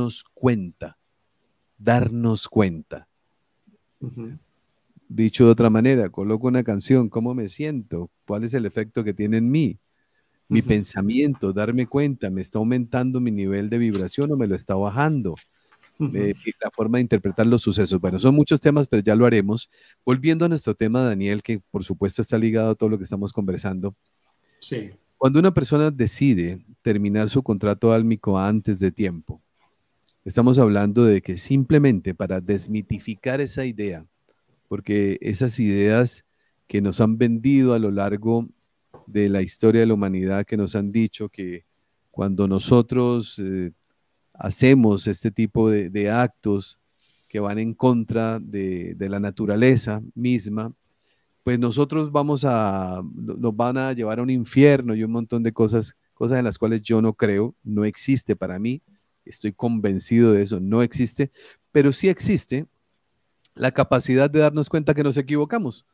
darnos cuenta. ujú, Dicho de otra manera, coloco una canción, ¿cómo me siento? ¿Cuál es el efecto que tiene en mí? Mi ujú, pensamiento, darme cuenta, ¿me está aumentando mi nivel de vibración o me lo está bajando? ujú. La forma de interpretar los sucesos. Bueno, son muchos temas, pero ya lo haremos. Volviendo a nuestro tema, Daniel, que por supuesto está ligado a todo lo que estamos conversando. Sí. Cuando una persona decide terminar su contrato álmico antes de tiempo, estamos hablando de que simplemente para desmitificar esa idea, porque esas ideas que nos han vendido a lo largo de la historia de la humanidad, que nos han dicho que cuando nosotros hacemos este tipo de actos que van en contra de la naturaleza misma, pues nosotros nos van a llevar a un infierno y un montón de cosas, cosas en las cuales yo no creo, no existe para mí, estoy convencido de eso, no existe, pero sí existe la capacidad de darnos cuenta que nos equivocamos,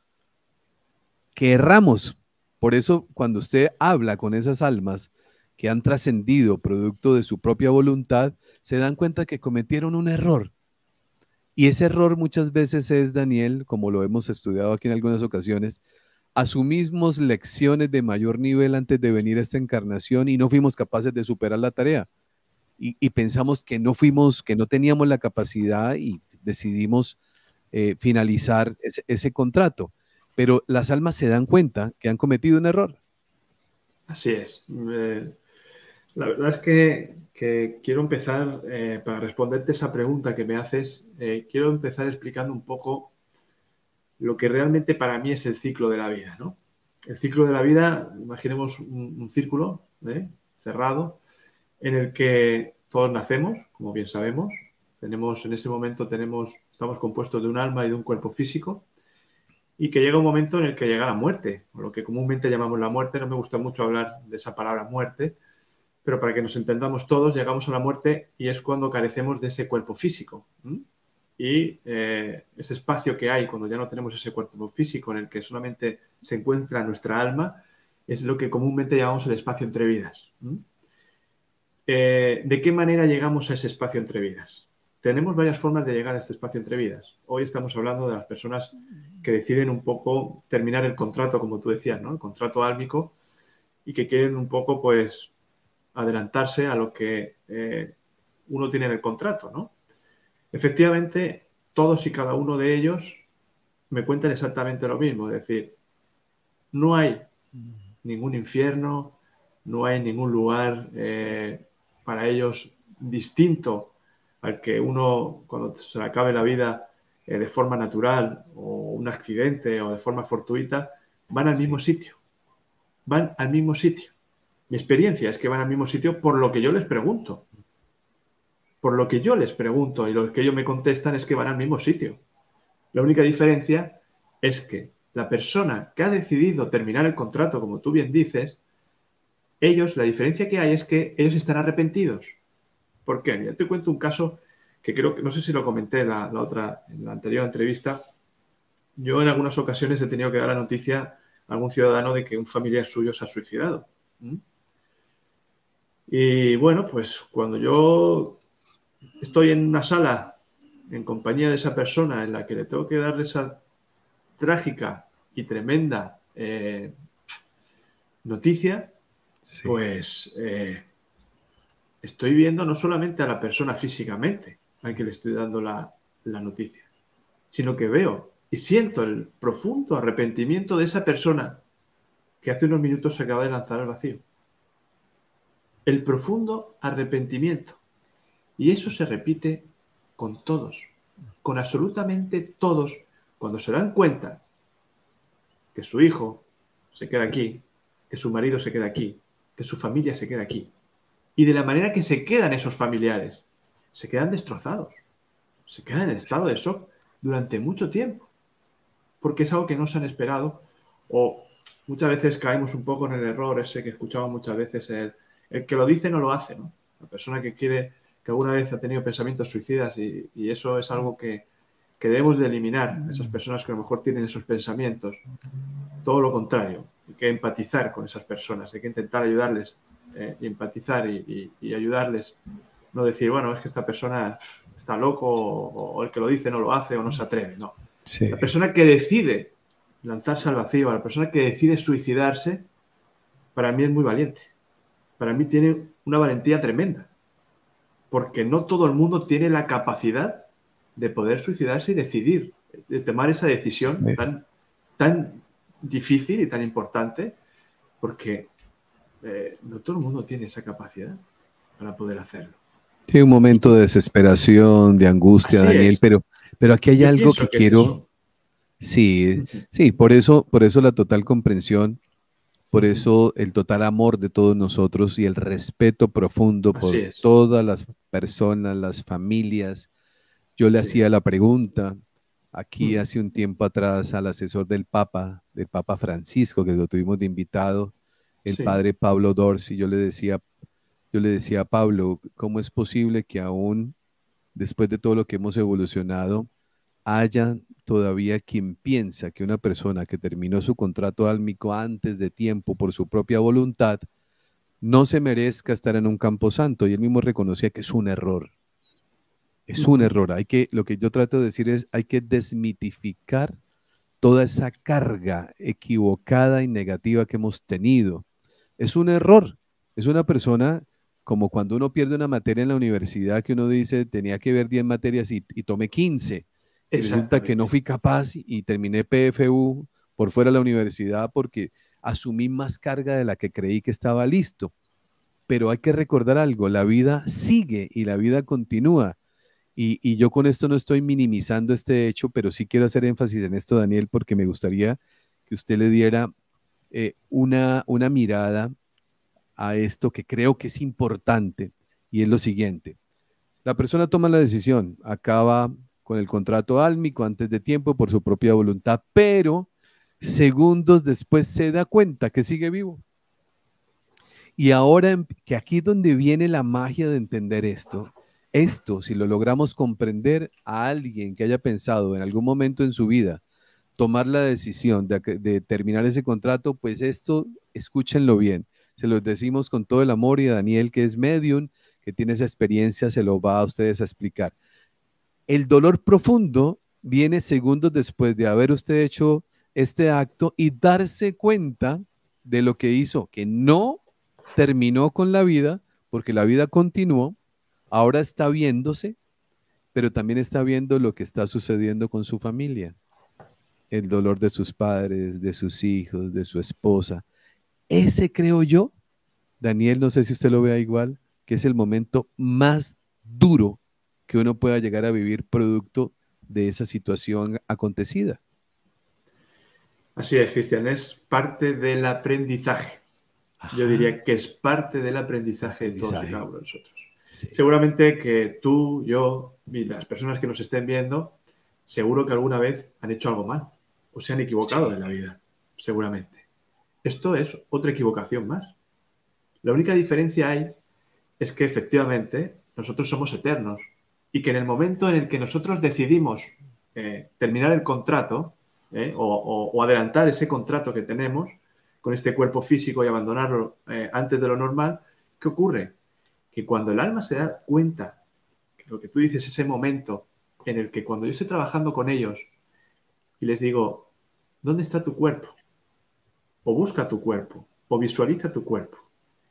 que erramos. Por eso, cuando usted habla con esas almas que han trascendido producto de su propia voluntad, se dan cuenta que cometieron un error. Y ese error muchas veces es, Daniel, como lo hemos estudiado aquí en algunas ocasiones, asumimos lecciones de mayor nivel antes de venir a esta encarnación y no fuimos capaces de superar la tarea. Y pensamos que no fuimos, que no teníamos la capacidad y decidimos finalizar ese contrato. Pero las almas se dan cuenta que han cometido un error. Así es. La verdad es que quiero empezar, para responderte esa pregunta que me haces, quiero empezar explicando un poco lo que realmente para mí es el ciclo de la vida, ¿no? El ciclo de la vida, imaginemos un círculo cerrado en el que todos nacemos, como bien sabemos. En ese momento estamos compuestos de un alma y de un cuerpo físico y que llega un momento en el que llega la muerte, o lo que comúnmente llamamos la muerte. No me gusta mucho hablar de esa palabra muerte, pero para que nos entendamos todos, llegamos a la muerte y es cuando carecemos de ese cuerpo físico. ¿M? Y ese espacio que hay cuando ya no tenemos ese cuerpo físico en el que solamente se encuentra nuestra alma es lo que comúnmente llamamos el espacio entre vidas. ¿M? ¿De qué manera llegamos a ese espacio entre vidas? Tenemos varias formas de llegar a este espacio entre vidas. Hoy estamos hablando de las personas que deciden un poco terminar el contrato, como tú decías, ¿no? El contrato álmico, y que quieren un poco, pues, adelantarse a lo que uno tiene en el contrato, ¿no? Efectivamente, todos y cada uno de ellos me cuentan exactamente lo mismo, es decir, no hay ningún infierno, no hay ningún lugar para ellos distinto al que uno, cuando se le acabe la vida de forma natural o un accidente o de forma fortuita, van al mismo Sí, sitio, van al mismo sitio. Mi experiencia es que van al mismo sitio por lo que yo les pregunto. Por lo que yo les pregunto y lo que ellos me contestan es que van al mismo sitio. La única diferencia es que la persona que ha decidido terminar el contrato, como tú bien dices, la diferencia que hay es que ellos están arrepentidos. ¿Por qué? Mira, te cuento un caso que creo que, no sé si lo comenté en la anterior entrevista. Yo en algunas ocasiones he tenido que dar la noticia a algún ciudadano de que un familiar suyo se ha suicidado. ¿Mm? Y bueno, pues cuando yo estoy en una sala en compañía de esa persona en la que le tengo que dar esa trágica y tremenda noticia, sí, pues estoy viendo no solamente a la persona físicamente a que le estoy dando la noticia, sino que veo y siento el profundo arrepentimiento de esa persona que hace unos minutos se acaba de lanzar al vacío. el profundo arrepentimiento. Y eso se repite con todos, con absolutamente todos, cuando se dan cuenta que su hijo se queda aquí, que su marido se queda aquí, que su familia se queda aquí. Y de la manera que se quedan esos familiares, se quedan destrozados, se quedan en estado de shock durante mucho tiempo, porque es algo que no se han esperado, o muchas veces caemos un poco en el error ese que escuchamos muchas veces, el que lo dice no lo hace, ¿no? La persona que quiere, que alguna vez ha tenido pensamientos suicidas y eso es algo que debemos de eliminar, esas personas que a lo mejor tienen esos pensamientos, todo lo contrario, hay que empatizar con esas personas, hay que intentar ayudarles y empatizar y ayudarles, no decir, bueno, es que esta persona está loco o el que lo dice no lo hace o no se atreve, no. Sí. La persona que decide lanzarse al vacío, la persona que decide suicidarse, para mí es muy valiente. Para mí tiene una valentía tremenda, porque no todo el mundo tiene la capacidad de poder suicidarse y decidir, de tomar esa decisión Sí. tan difícil y tan importante, porque no todo el mundo tiene esa capacidad para poder hacerlo. Sí, un momento Y de desesperación, de angustia, así Daniel, es. pero aquí hay Yo algo que pienso que es quiero, eso. sí, Ujú, sí, por eso la total comprensión, por ujú. eso el total amor de todos nosotros y el respeto profundo Así por es. todas las personas, las familias. Yo le Sí. hacía la pregunta aquí Mm. hace un tiempo atrás al asesor del Papa Francisco, que lo tuvimos de invitado, el Sí. padre Pablo Dorsi. Yo le decía a Pablo, ¿cómo es posible que aún después de todo lo que hemos evolucionado, haya todavía quien piensa que una persona que terminó su contrato álmico antes de tiempo por su propia voluntad no se merezca estar en un camposanto? Y él mismo reconocía que es un error. Es un Ujú. error. Lo que yo trato de decir es, hay que desmitificar toda esa carga equivocada y negativa que hemos tenido. Es un error. Es una persona como cuando uno pierde una materia en la universidad que uno dice tenía que ver 10 materias y tomé 15 y resulta que no Exactamente. fui capaz y terminé PFU por fuera de la universidad porque asumí más carga de la que creí que estaba listo. Pero hay que recordar algo, la vida sigue y la vida continúa. Y yo con esto no estoy minimizando este hecho, pero sí quiero hacer énfasis en esto, Daniel, porque me gustaría que usted le diera una mirada a esto que creo que es importante, y es lo siguiente. La persona toma la decisión, acaba con el contrato álmico antes de tiempo por su propia voluntad, pero segundos después se da cuenta que sigue vivo. Y ahora que aquí es donde viene la magia de entender esto, si lo logramos comprender a alguien que haya pensado en algún momento en su vida tomar la decisión de terminar ese contrato, pues esto, escúchenlo bien, se los decimos con todo el amor y a Daniel, que es medium, que tiene esa experiencia, se lo va a ustedes a explicar. El dolor profundo viene segundos después de haber usted hecho este acto y darse cuenta de lo que hizo, que no terminó con la vida, porque la vida continuó, ahora está viéndose, pero también está viendo lo que está sucediendo con su familia, el dolor de sus padres, de sus hijos, de su esposa. Ese creo yo, Daniel, no sé si usted lo vea igual, que es el momento más duro que uno pueda llegar a vivir producto de esa situación acontecida. Así es, Cristian. Es parte del aprendizaje. Yo Ajá, diría que es parte del el aprendizaje de todos y cada aprendizaje. uno de nosotros. Sí, Seguramente que tú, yo y las personas que nos estén viendo, seguro que alguna vez han hecho algo mal o se han equivocado en sí, la vida. Seguramente. Esto es otra equivocación más. La única diferencia hay es que efectivamente nosotros somos eternos y que en el momento en el que nosotros decidimos terminar el contrato o adelantar ese contrato que tenemos con este cuerpo físico y abandonarlo antes de lo normal, ¿qué ocurre? Que cuando el alma se da cuenta, que lo que tú dices, ese momento en el que cuando yo estoy trabajando con ellos y les digo, ¿dónde está tu cuerpo? O busca tu cuerpo, o visualiza tu cuerpo.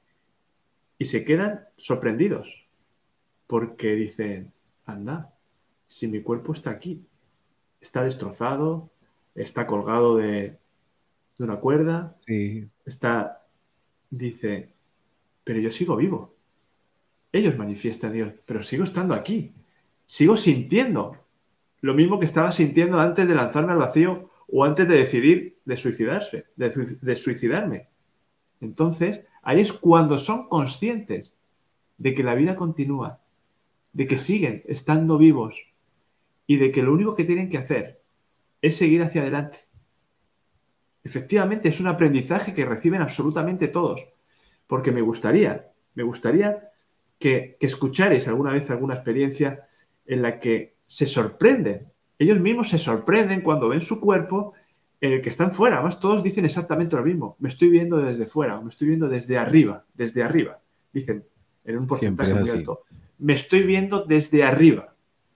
Y se quedan sorprendidos, porque dicen, anda, si mi cuerpo está aquí, está destrozado, está colgado de una cuerda, sí, está, dice, pero yo sigo vivo. Ellos manifiestan a Dios, pero sigo estando aquí. Sigo sintiendo lo mismo que estaba sintiendo antes de lanzarme al vacío o antes de decidir de suicidarse, de suicidarme. Entonces, ahí es cuando son conscientes de que la vida continúa, de que siguen estando vivos y de que lo único que tienen que hacer es seguir hacia adelante. Efectivamente, es un aprendizaje que reciben absolutamente todos, porque me gustaría que escucharais alguna vez alguna experiencia en la que se sorprenden. Ellos mismos se sorprenden cuando ven su cuerpo en el que están fuera. Además, todos dicen exactamente lo mismo. Me estoy viendo desde fuera, o me estoy viendo desde arriba, desde arriba. Dicen en un Siempre porcentaje es muy así. alto. Me estoy viendo desde arriba.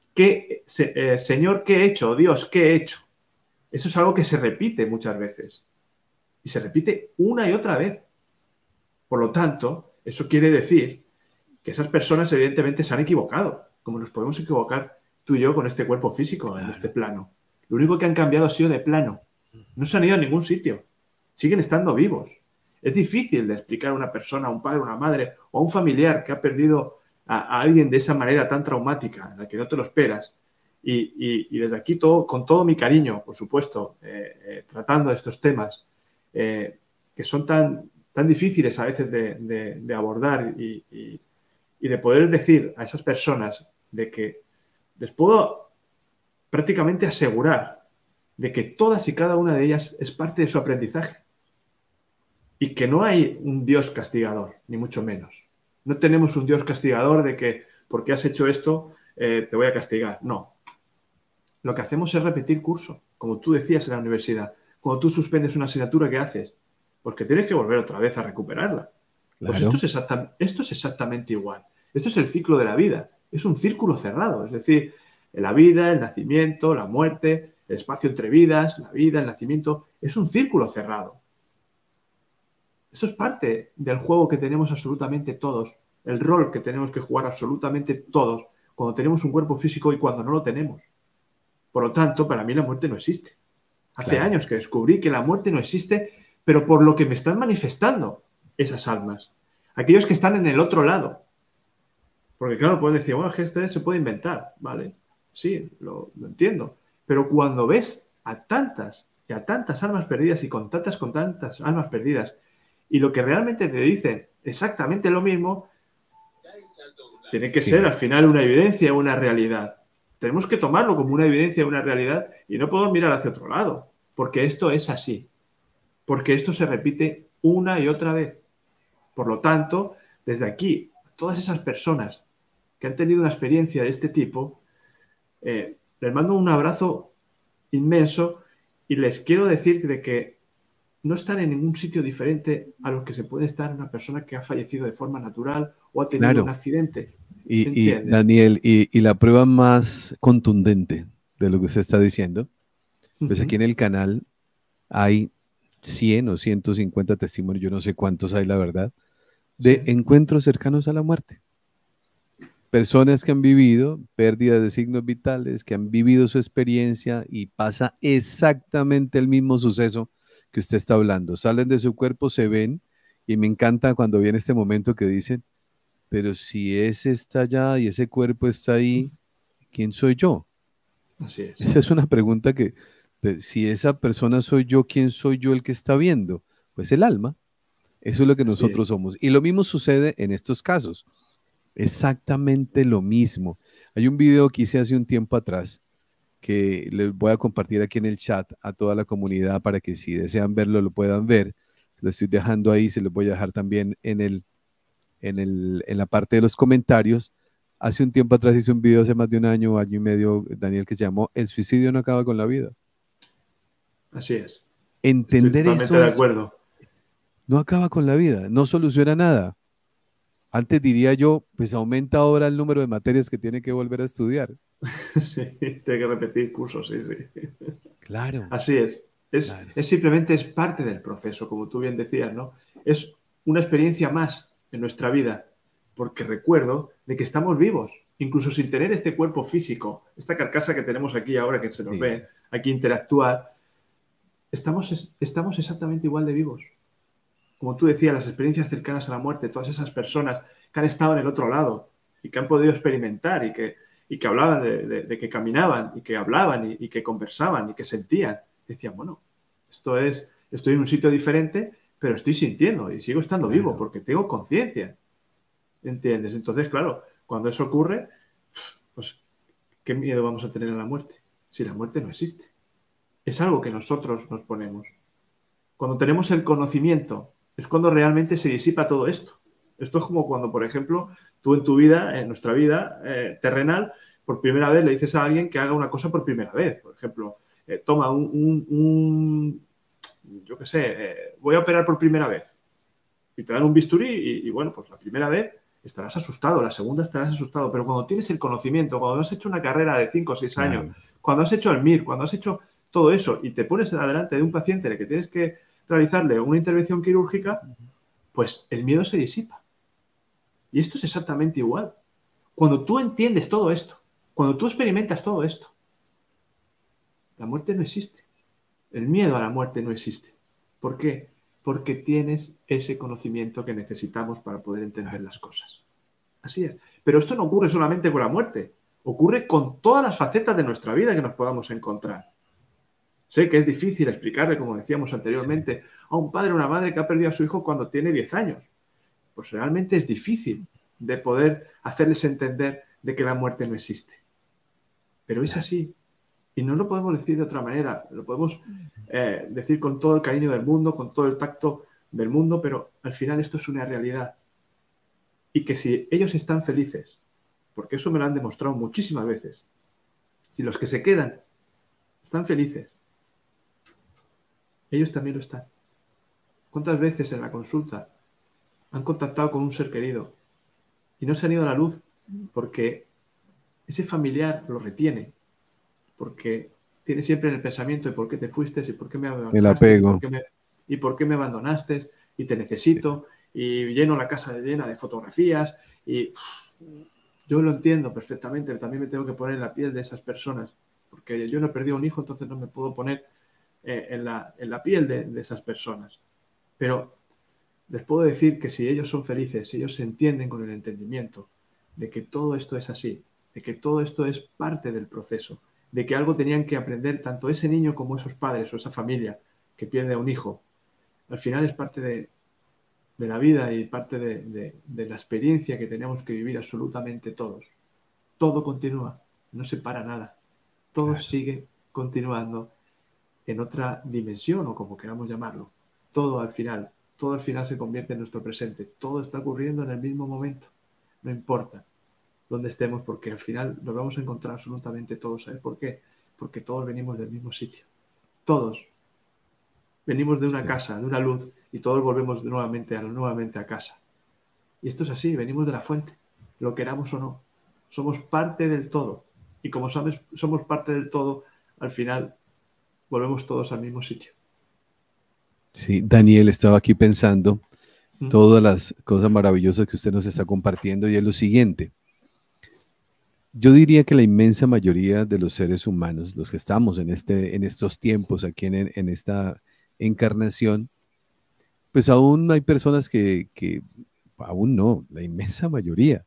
Señor, ¿qué he hecho? Dios, ¿qué he hecho? Eso es algo que se repite muchas veces. Y se repite una y otra vez. Por lo tanto, eso quiere decir que esas personas evidentemente se han equivocado, como nos podemos equivocar tú y yo con este cuerpo físico en este Claro. plano. Lo único que han cambiado ha sido de plano. No se han ido a ningún sitio. Siguen estando vivos. Es difícil de explicar a una persona, a un padre, a una madre o a un familiar que ha perdido a alguien de esa manera tan traumática, en la que no te lo esperas. Y desde aquí, con todo mi cariño, por supuesto, tratando estos temas que son tan difíciles a veces de abordar y de poder decir a esas personas de que les puedo prácticamente asegurar de que todas y cada una de ellas es parte de su aprendizaje y que no hay un Dios castigador, ni mucho menos. No tenemos un Dios castigador de que porque has hecho esto te voy a castigar. No. Lo que hacemos es repetir curso, como tú decías en la universidad. Cuando tú suspendes una asignatura, ¿qué haces? Porque tienes que volver otra vez a recuperarla. Pues esto Claro. esto es exactamente igual. Esto es el ciclo de la vida. Es un círculo cerrado. Es decir, la vida, el nacimiento, la muerte, el espacio entre vidas, la vida, el nacimiento, es un círculo cerrado. Esto es parte del juego que tenemos absolutamente todos, el rol que tenemos que jugar absolutamente todos cuando tenemos un cuerpo físico y cuando no lo tenemos. Por lo tanto, para mí la muerte no existe. Hace Claro. años que descubrí que la muerte no existe, pero por lo que me están manifestando esas almas. Aquellos que están en el otro lado. Porque claro, puedes decir, bueno, que este se puede inventar, ¿vale? Sí, lo entiendo. Pero cuando ves a tantas y a tantas almas perdidas y con tantas almas perdidas, y lo que realmente te dicen exactamente lo mismo, tiene que ser Sí, al final una evidencia, una realidad. Tenemos que tomarlo como una evidencia, una realidad, y no podemos mirar hacia otro lado, porque esto es así, porque esto se repite una y otra vez. Por lo tanto, desde aquí, todas esas personas que han tenido una experiencia de este tipo, les mando un abrazo inmenso y les quiero decir de que no están en ningún sitio diferente a lo que se puede estar una persona que ha fallecido de forma natural o ha tenido un claro. accidente. Y ¿Entiendes? Daniel, y la prueba más contundente de lo que usted está diciendo, Uh pues -huh. aquí en el canal hay 100 o 150 testimonios, yo no sé cuántos hay, la verdad, de Sí, encuentros cercanos a la muerte. Personas que han vivido pérdidas de signos vitales, que han vivido su experiencia y pasa exactamente el mismo suceso que usted está hablando. Salen de su cuerpo, se ven, y me encanta cuando viene este momento que dicen, pero si ese está allá y ese cuerpo está ahí, ¿quién soy yo? así es. Esa es una pregunta que, si esa persona soy yo, ¿quién soy yo el que está viendo? Pues el alma. Eso es lo que Así nosotros es. somos. Y lo mismo sucede en estos casos. Exactamente lo mismo. Hay un video que hice hace un tiempo atrás que les voy a compartir aquí en el chat a toda la comunidad para que si desean verlo lo puedan ver. Lo estoy dejando ahí, se los voy a dejar también en la parte de los comentarios. Hace un tiempo atrás hice un video, hace más de un año y medio, Daniel, que se llamó El suicidio no acaba con la vida. Así es. Estoy Entender totalmente eso de es, acuerdo. no acaba con la vida, no soluciona nada. Antes diría yo, pues aumenta ahora el número de materias que tiene que volver a estudiar. Sí, tiene que repetir cursos, sí, sí. Claro, Así es. claro. Es simplemente es parte del proceso, como tú bien decías, ¿no? Es una experiencia más en nuestra vida, porque recuerdo de que estamos vivos, incluso sin tener este cuerpo físico, esta carcasa que tenemos aquí ahora que se nos Sí, ve, aquí interactuar, estamos exactamente igual de vivos. como tú decías, las experiencias cercanas a la muerte, todas esas personas que han estado en el otro lado y que han podido experimentar y que hablaban de que caminaban y que hablaban y que conversaban y que sentían, decían, bueno, estoy en un sitio diferente, pero estoy sintiendo y sigo estando vivo Claro, porque tengo conciencia, ¿entiendes? Entonces, claro, cuando eso ocurre, pues, ¿qué miedo vamos a tener a la muerte? Si la muerte no existe. Es algo que nosotros nos ponemos. Cuando tenemos el conocimiento, es cuando realmente se disipa todo esto. Esto es como cuando, por ejemplo, tú en tu vida, en nuestra vida terrenal, por primera vez le dices a alguien que haga una cosa por primera vez. Por ejemplo, toma yo qué sé, voy a operar por primera vez. Y te dan un bisturí bueno, pues la primera vez estarás asustado, la segunda estarás asustado, pero cuando tienes el conocimiento, cuando has hecho una carrera de 5 o 6 años, claro. cuando has hecho el MIR, cuando has hecho todo eso y te pones delante de un paciente en el que tienes que realizarle una intervención quirúrgica, pues el miedo se disipa. Y esto es exactamente igual. Cuando tú entiendes todo esto, cuando tú experimentas todo esto, la muerte no existe. El miedo a la muerte no existe. ¿Por qué? Porque tienes ese conocimiento que necesitamos para poder entender las cosas. Así es. Pero esto no ocurre solamente con la muerte, ocurre con todas las facetas de nuestra vida que nos podamos encontrar. Sé que es difícil explicarle, como decíamos Sí, anteriormente, a un padre o una madre que ha perdido a su hijo cuando tiene 10 años. Pues realmente es difícil de poder hacerles entender de que la muerte no existe. Pero es claro. así. Y no lo podemos decir de otra manera. Lo podemos decir con todo el cariño del mundo, con todo el tacto del mundo, pero al final esto es una realidad. Y que si ellos están felices, porque eso me lo han demostrado muchísimas veces, si los que se quedan están felices, ellos también lo están. ¿Cuántas veces en la consulta han contactado con un ser querido y no se han ido a la luz porque ese familiar lo retiene, porque tiene siempre en el pensamiento de por qué te fuiste y por qué me El abandonaste apego. y por qué me abandonaste y te Sí, necesito y lleno la casa llena de fotografías y yo lo entiendo perfectamente, pero también me tengo que poner en la piel de esas personas, porque yo no he perdido un hijo, entonces no me puedo poner en la piel de esas personas. Pero les puedo decir que si ellos son felices, si ellos se entienden con el entendimiento de que todo esto es así, de que todo esto es parte del proceso, de que algo tenían que aprender tanto ese niño como esos padres o esa familia que pierde a un hijo, al final es parte de la vida y parte de la experiencia que tenemos que vivir absolutamente todos. Todo continúa, no se para nada, todo claro. sigue continuando en otra dimensión o como queramos llamarlo. Todo al final se convierte en nuestro presente, todo está ocurriendo en el mismo momento, no importa dónde estemos porque al final nos vamos a encontrar absolutamente todos. ¿Sabes por qué? Porque todos venimos del mismo sitio, todos venimos de una Sí, casa, de una luz y todos volvemos nuevamente a casa. Y esto es así, venimos de la fuente, lo queramos o no, somos parte del todo y como sabes, somos parte del todo, al final volvemos todos al mismo sitio. sí, Daniel, estaba aquí pensando ¿Mm? todas las cosas maravillosas que usted nos está compartiendo y es lo siguiente. Yo diría que la inmensa mayoría de los seres humanos, los que estamos en estos tiempos, aquí en esta encarnación, pues aún hay personas que aún no, la inmensa mayoría,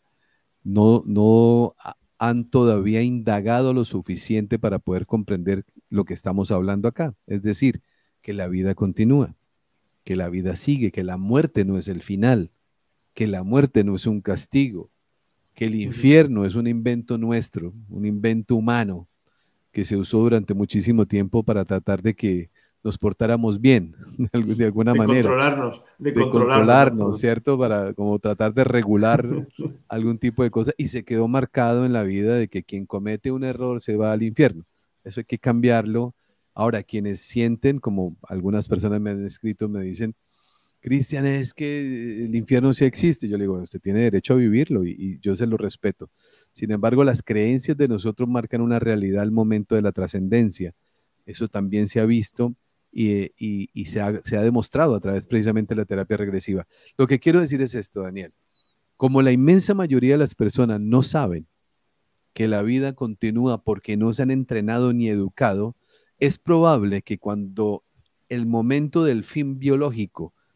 no han todavía indagado lo suficiente para poder comprender lo que estamos hablando acá. Es decir, que la vida continúa, que la vida sigue, que la muerte no es el final, que la muerte no es un castigo, que el Uh-huh. infierno es un invento nuestro, un invento humano que se usó durante muchísimo tiempo para tratar de que nos portáramos bien, de alguna manera, De de controlarnos a controlarnos, todos. ¿cierto? Para como tratar de regular algún tipo de cosa y se quedó marcado en la vida de que quien comete un error se va al infierno. Eso hay que cambiarlo. Ahora, quienes sienten, como algunas personas me han escrito, me dicen, Cristian, es que el infierno sí existe. Yo le digo, usted tiene derecho a vivirlo y yo se lo respeto. Sin embargo, las creencias de nosotros marcan una realidad al momento de la trascendencia. Eso también se ha visto y se ha demostrado a través precisamente de la terapia regresiva. Lo que quiero decir es esto, Daniel. Como la inmensa mayoría de las personas no saben que la vida continúa porque no se han entrenado ni educado, es probable que cuando el momento del fin biológico,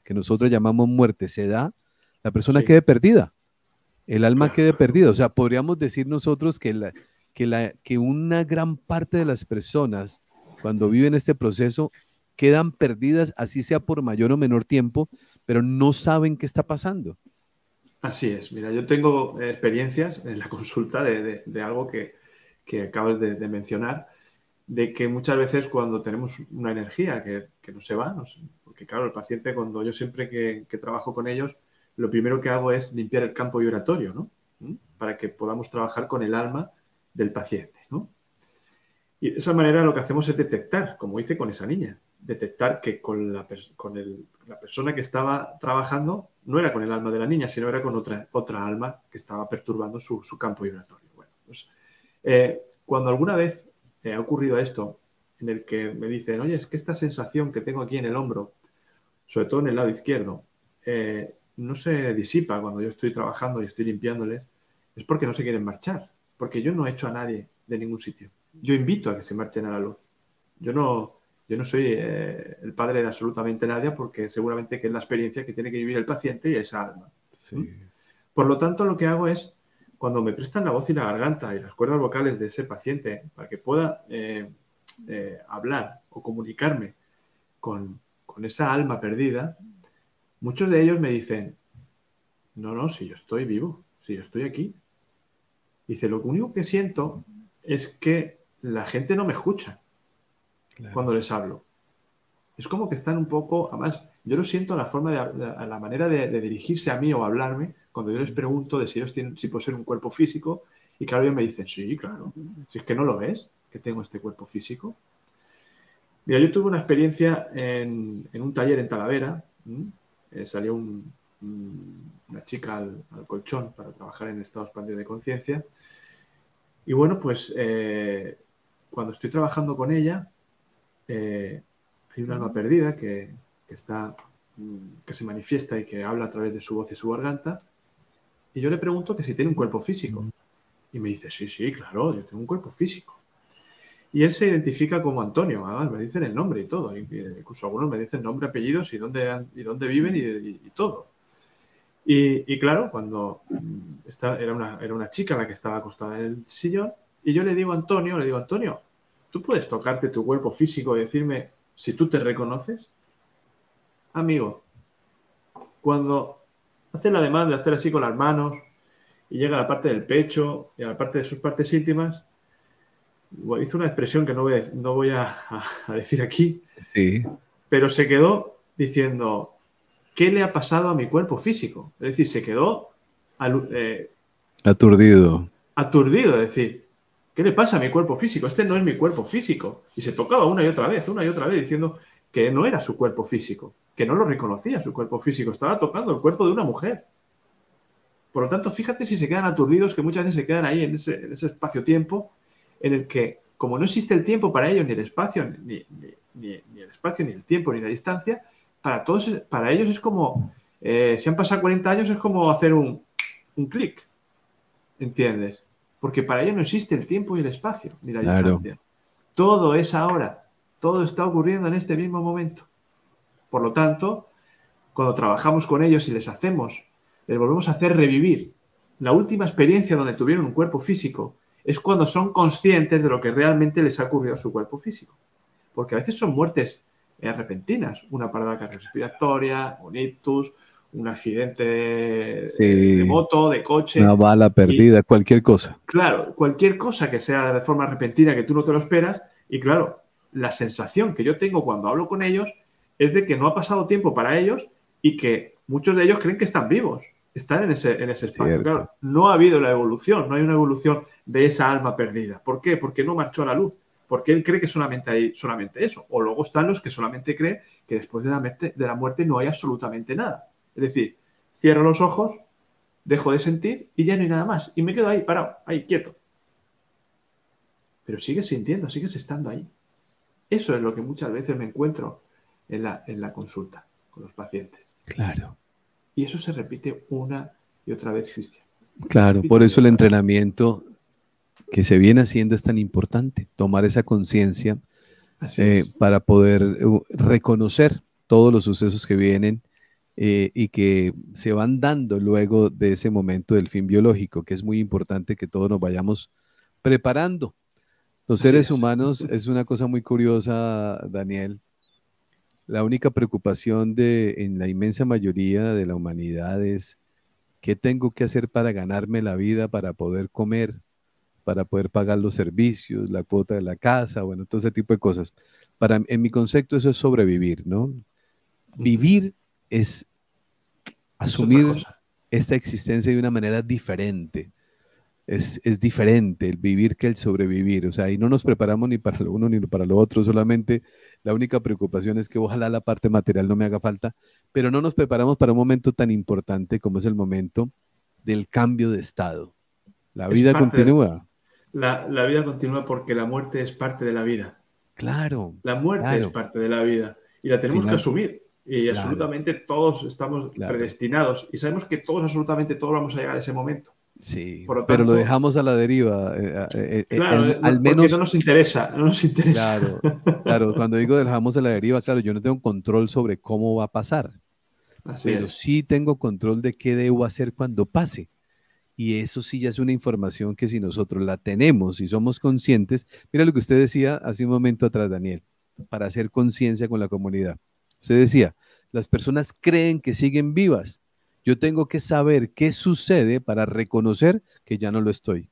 que nosotros llamamos muerte se da, la persona Sí, quede perdida, el alma claro. quede perdida. O sea, podríamos decir nosotros que una gran parte de las personas, cuando viven este proceso, quedan perdidas, así sea por mayor o menor tiempo, pero no saben qué está pasando. Así es. Mira, yo tengo experiencias en la consulta de algo que acabas de mencionar, de que muchas veces cuando tenemos una energía que no se va, porque claro, el paciente, cuando yo siempre que trabajo con ellos, lo primero que hago es limpiar el campo vibratorio, ¿no? Para que podamos trabajar con el alma del paciente, ¿no? Y de esa manera lo que hacemos es detectar, como hice con esa niña, detectar que con la persona que estaba trabajando no era con el alma de la niña, sino era con otra alma que estaba perturbando su campo vibratorio. Bueno, pues cuando alguna vez ha ocurrido esto, en el que me dicen, oye, es que esta sensación que tengo aquí en el hombro, sobre todo en el lado izquierdo, no se disipa cuando yo estoy trabajando y estoy limpiándoles, es porque no se quieren marchar, porque yo no echo a nadie de ningún sitio. Yo invito a que se marchen a la luz. Yo no, yo no soy el padre de absolutamente nadie porque seguramente que es la experiencia que tiene que vivir el paciente y esa alma. ¿Mm? Sí. Por lo tanto, lo que hago es, cuando me prestan la voz y la garganta y las cuerdas vocales de ese paciente para que pueda hablar o comunicarme con esa alma perdida, muchos de ellos me dicen, no, no, si yo estoy vivo, si yo estoy aquí. Dice, lo único que siento es que la gente no me escucha Claro. cuando les hablo. Es como que están un poco, además, yo lo siento a la forma a la manera de dirigirse a mí o hablarme, cuando yo les pregunto de si ellos tienen, si poseen un cuerpo físico, y claro, ellos me dicen, sí, claro, si es que no lo ves, que tengo este cuerpo físico. Mira, yo tuve una experiencia en un taller en Talavera, salió una chica al colchón para trabajar en estado expandido de conciencia, y bueno, pues cuando estoy trabajando con ella, hay un alma perdida que está, que se manifiesta y que habla a través de su voz y su garganta. Y yo le pregunto que si tiene un cuerpo físico. Y me dice, sí, sí, claro, yo tengo un cuerpo físico. Y él se identifica como Antonio, además me dicen el nombre y todo. Incluso algunos me dicen nombre, apellidos y dónde viven y todo. Y claro, cuando era una chica la que estaba acostada en el sillón, y yo le digo a Antonio, ¿tú puedes tocarte tu cuerpo físico y decirme si tú te reconoces? Amigo, cuando hace el ademán de hacer así con las manos y llega a la parte del pecho y a la parte de sus partes íntimas, hizo una expresión que no voy a decir aquí, Sí, pero se quedó diciendo, ¿qué le ha pasado a mi cuerpo físico? Es decir, se quedó aturdido. aturdido, es decir, ¿qué le pasa a mi cuerpo físico? Este no es mi cuerpo físico. Y se tocaba una y otra vez, diciendo que no era su cuerpo físico, que no lo reconocía su cuerpo físico, estaba tocando el cuerpo de una mujer. Por lo tanto, fíjate si se quedan aturdidos, que muchas veces se quedan ahí en ese espacio-tiempo, en el que, como no existe el tiempo para ellos, ni el espacio, ni el espacio, ni el tiempo, ni la distancia, para ellos es como, si han pasado 40 años, es como hacer un clic, ¿entiendes? Porque para ellos no existe el tiempo y el espacio, ni la Claro. distancia. Todo es ahora, todo está ocurriendo en este mismo momento. Por lo tanto, cuando trabajamos con ellos y les volvemos a hacer revivir la última experiencia donde tuvieron un cuerpo físico, es cuando son conscientes de lo que realmente les ha ocurrido a su cuerpo físico. Porque a veces son muertes repentinas, una parada cardiorrespiratoria, un ictus, un accidente de Sí, moto, de una coche, bala y perdida, cualquier cosa. claro, cualquier cosa que sea de forma repentina que tú no te lo esperas, y claro, la sensación que yo tengo cuando hablo con ellos es de que no ha pasado tiempo para ellos y que muchos de ellos creen que están vivos, están en ese espacio. Cierto. Claro, no ha habido la evolución, no hay una evolución de esa alma perdida. ¿Por qué? Porque no marchó a la luz. Porque él cree que solamente hay solamente eso. O luego están los que solamente creen que después de la muerte no hay absolutamente nada. Es decir, cierro los ojos, dejo de sentir y ya no hay nada más. Y me quedo ahí, parado, ahí, quieto. Pero sigues sintiendo, sigues estando ahí. Eso es lo que muchas veces me encuentro en la consulta con los pacientes. Claro, Y eso se repite una y otra vez, Cristian. Se claro. repite Por una y eso el otra vez. entrenamiento que se viene haciendo es tan importante, tomar esa conciencia Así es. para poder reconocer todos los sucesos que vienen y que se van dando luego de ese momento del fin biológico, que es muy importante que todos nos vayamos preparando. Los Así seres es. humanos es una cosa muy curiosa, Daniel. La única preocupación en la inmensa mayoría de la humanidad es qué tengo que hacer para ganarme la vida, para poder comer, para poder pagar los servicios, la cuota de la casa, bueno, todo ese tipo de cosas. En mi concepto eso es sobrevivir, ¿no? Ujú. Vivir es Es otra asumir cosa. esta existencia de una manera diferente. Es diferente el vivir que el sobrevivir. O sea, y no nos preparamos ni para lo uno ni para lo otro. Solamente la única preocupación es que ojalá la parte material no me haga falta, pero no nos preparamos para un momento tan importante como es el momento del cambio de estado. La Es vida parte, continúa. la vida continúa porque la muerte es parte de la vida. Claro, La muerte es claro. parte de la vida y la tenemos que Final, asumir. Y claro, absolutamente todos estamos claro. predestinados y sabemos que todos, absolutamente todos vamos a llegar a ese momento. Sí, Por lo pero lo tanto, dejamos a la deriva. claro, Al porque no menos, nos interesa, no nos interesa. claro, claro, cuando digo dejamos a la deriva, claro, yo no tengo control sobre cómo va a pasar, Así pero es. sí tengo control de qué debo hacer cuando pase. Y eso sí ya es una información que si nosotros la tenemos y somos conscientes, mira lo que usted decía hace un momento atrás, Daniel, para hacer conciencia con la comunidad. Usted decía, las personas creen que siguen vivas. Yo tengo que saber qué sucede para reconocer que ya no lo estoy.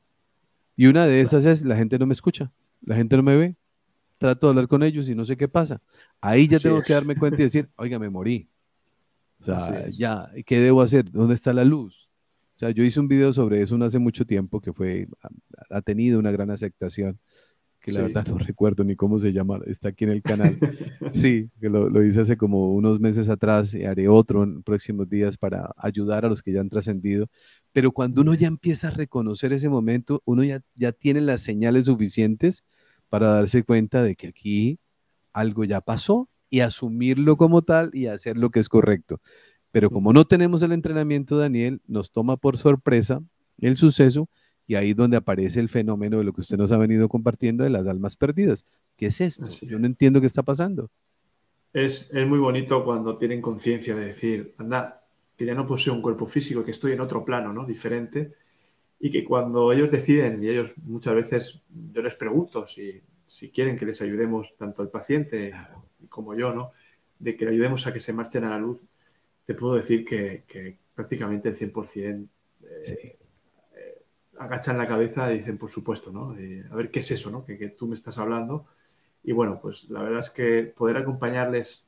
Y una de esas es, la gente no me escucha, la gente no me ve, trato de hablar con ellos y no sé qué pasa. Ahí ya Así tengo que es. darme cuenta y decir, oiga, me morí. O Así sea, es. ya, ¿qué debo hacer? ¿Dónde está la luz? O sea, yo hice un video sobre eso no hace mucho tiempo que ha tenido una gran aceptación, que la verdad Sí. no recuerdo ni cómo se llama, está aquí en el canal. Sí, que lo hice hace como unos meses atrás y haré otro en próximos días para ayudar a los que ya han trascendido. Pero cuando Muy uno ya bien. empieza a reconocer ese momento, uno ya tiene las señales suficientes para darse cuenta de que aquí algo ya pasó y asumirlo como tal y hacer lo que es correcto. Pero como Ujú. no tenemos el entrenamiento, Daniel, nos toma por sorpresa el suceso y ahí es donde aparece el fenómeno de lo que usted nos ha venido compartiendo de las almas perdidas. ¿Qué es esto? Así Yo no es. entiendo qué está pasando. Es muy bonito cuando tienen conciencia de decir, anda, que ya no poseo un cuerpo físico, que estoy en otro plano, ¿no? Diferente. Y que cuando ellos deciden, y ellos muchas veces, yo les pregunto si quieren que les ayudemos, tanto el paciente Claro. como yo, ¿no? De que le ayudemos a que se marchen a la luz, te puedo decir que prácticamente el 100% Sí, agachan la cabeza y dicen, por supuesto, ¿no? A ver qué es eso, ¿no? Que tú me estás hablando. Y bueno, pues la verdad es que poder acompañarles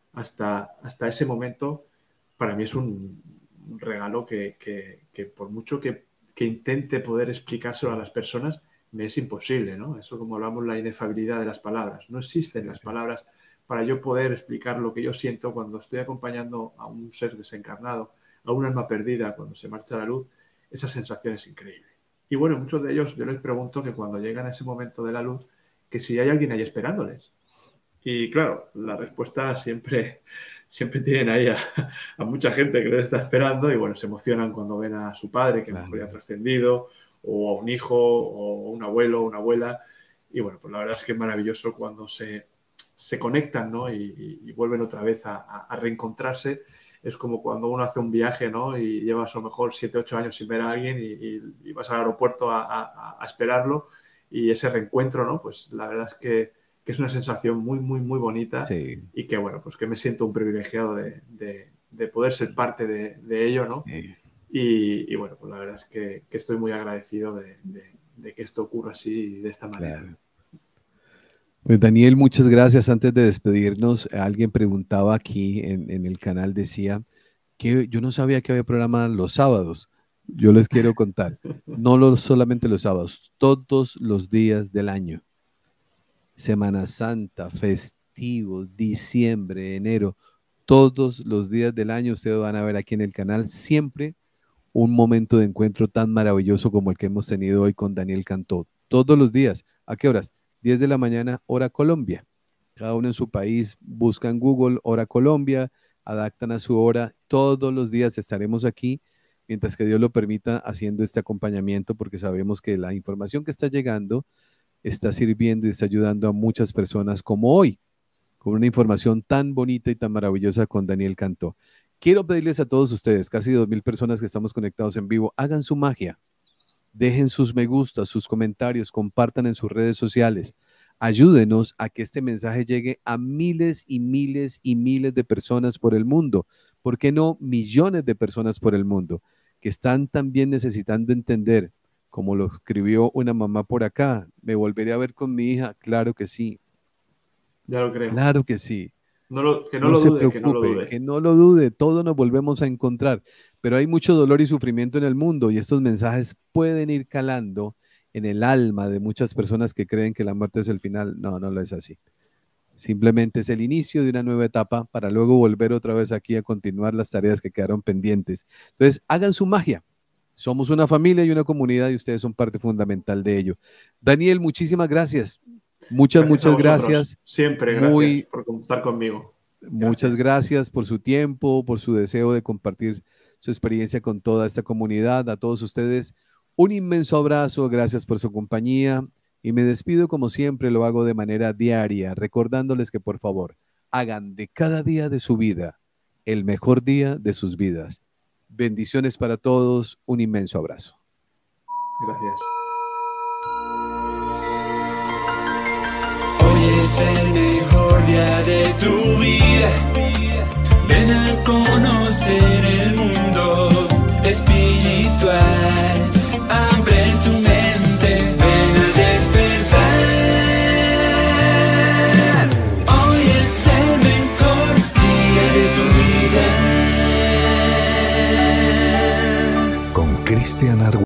hasta ese momento, para mí es un regalo que por mucho que intente poder explicárselo a sí, las personas, me es imposible, ¿no? Eso como hablamos, la inefabilidad de las palabras. No existen las sí, palabras para yo poder explicar lo que yo siento cuando estoy acompañando a un ser desencarnado, a un alma perdida, cuando se marcha la luz. Esa sensación es increíble. Y bueno, muchos de ellos yo les pregunto que cuando llegan a ese momento de la luz, que si hay alguien ahí esperándoles. Y claro, la respuesta siempre tienen ahí a mucha gente que les está esperando y bueno, se emocionan cuando ven a su padre que a lo mejor ya ha claro. trascendido, o a un hijo, o un abuelo, o una abuela. Y bueno, pues la verdad es que es maravilloso cuando se conectan, ¿no? Y vuelven otra vez a reencontrarse. Es como cuando uno hace un viaje, ¿no? Y llevas a lo mejor 7, 8 años sin ver a alguien y vas al aeropuerto a esperarlo y ese reencuentro, ¿no? Pues la verdad es que es una sensación muy, muy, muy bonita Sí, y que, bueno, pues que me siento un privilegiado de poder ser parte de ello, ¿no? sí, Bueno, pues la verdad es que estoy muy agradecido de que esto ocurra así de esta manera. claro. Pues Daniel, muchas gracias. Antes de despedirnos, alguien preguntaba aquí en el canal, decía que yo no sabía que había programa los sábados. Yo les quiero contar, no solamente los sábados, todos los días del año. Semana Santa, festivos, diciembre, enero, todos los días del año ustedes van a ver aquí en el canal siempre un momento de encuentro tan maravilloso como el que hemos tenido hoy con Daniel Cantó. Todos los días. ¿A qué horas? 10 de la mañana, hora Colombia. Cada uno en su país buscan Google, hora Colombia, adaptan a su hora. Todos los días estaremos aquí, mientras que Dios lo permita, haciendo este acompañamiento, porque sabemos que la información que está llegando está sirviendo y está ayudando a muchas personas como hoy. con una información tan bonita y tan maravillosa con Daniel Cantó. Quiero pedirles a todos ustedes, casi 2000 personas que estamos conectados en vivo, hagan su magia. Dejen sus me gusta, sus comentarios, compartan en sus redes sociales. Ayúdenos a que este mensaje llegue a miles y miles y miles de personas por el mundo. ¿Por qué no millones de personas por el mundo que están también necesitando entender, como lo escribió una mamá por acá? ¿Me volveré a ver con mi hija? Claro que sí. Ya lo creo. Claro que sí. Que no No lo se dude, que no lo preocupe, dude. que no lo dude, todos nos volvemos a encontrar, pero hay mucho dolor y sufrimiento en el mundo y estos mensajes pueden ir calando en el alma de muchas personas que creen que la muerte es el final. No, no lo es así. Simplemente es el inicio de una nueva etapa para luego volver otra vez aquí a continuar las tareas que quedaron pendientes. Entonces, hagan su magia. Somos una familia y una comunidad y ustedes son parte fundamental de ello. Daniel, muchísimas gracias. Muchas, Gracias a muchas vosotros. gracias. Siempre gracias Muy, por contar conmigo. Muchas Gracias. gracias por su tiempo, por su deseo de compartir su experiencia con toda esta comunidad. A todos ustedes, un inmenso abrazo, gracias por su compañía y me despido como siempre lo hago de manera diaria, recordándoles que por favor hagan de cada día de su vida el mejor día de sus vidas. Bendiciones para todos, un inmenso abrazo. Gracias. Hoy es el mejor día de tu vida. Ven a conocer el mundo espiritual.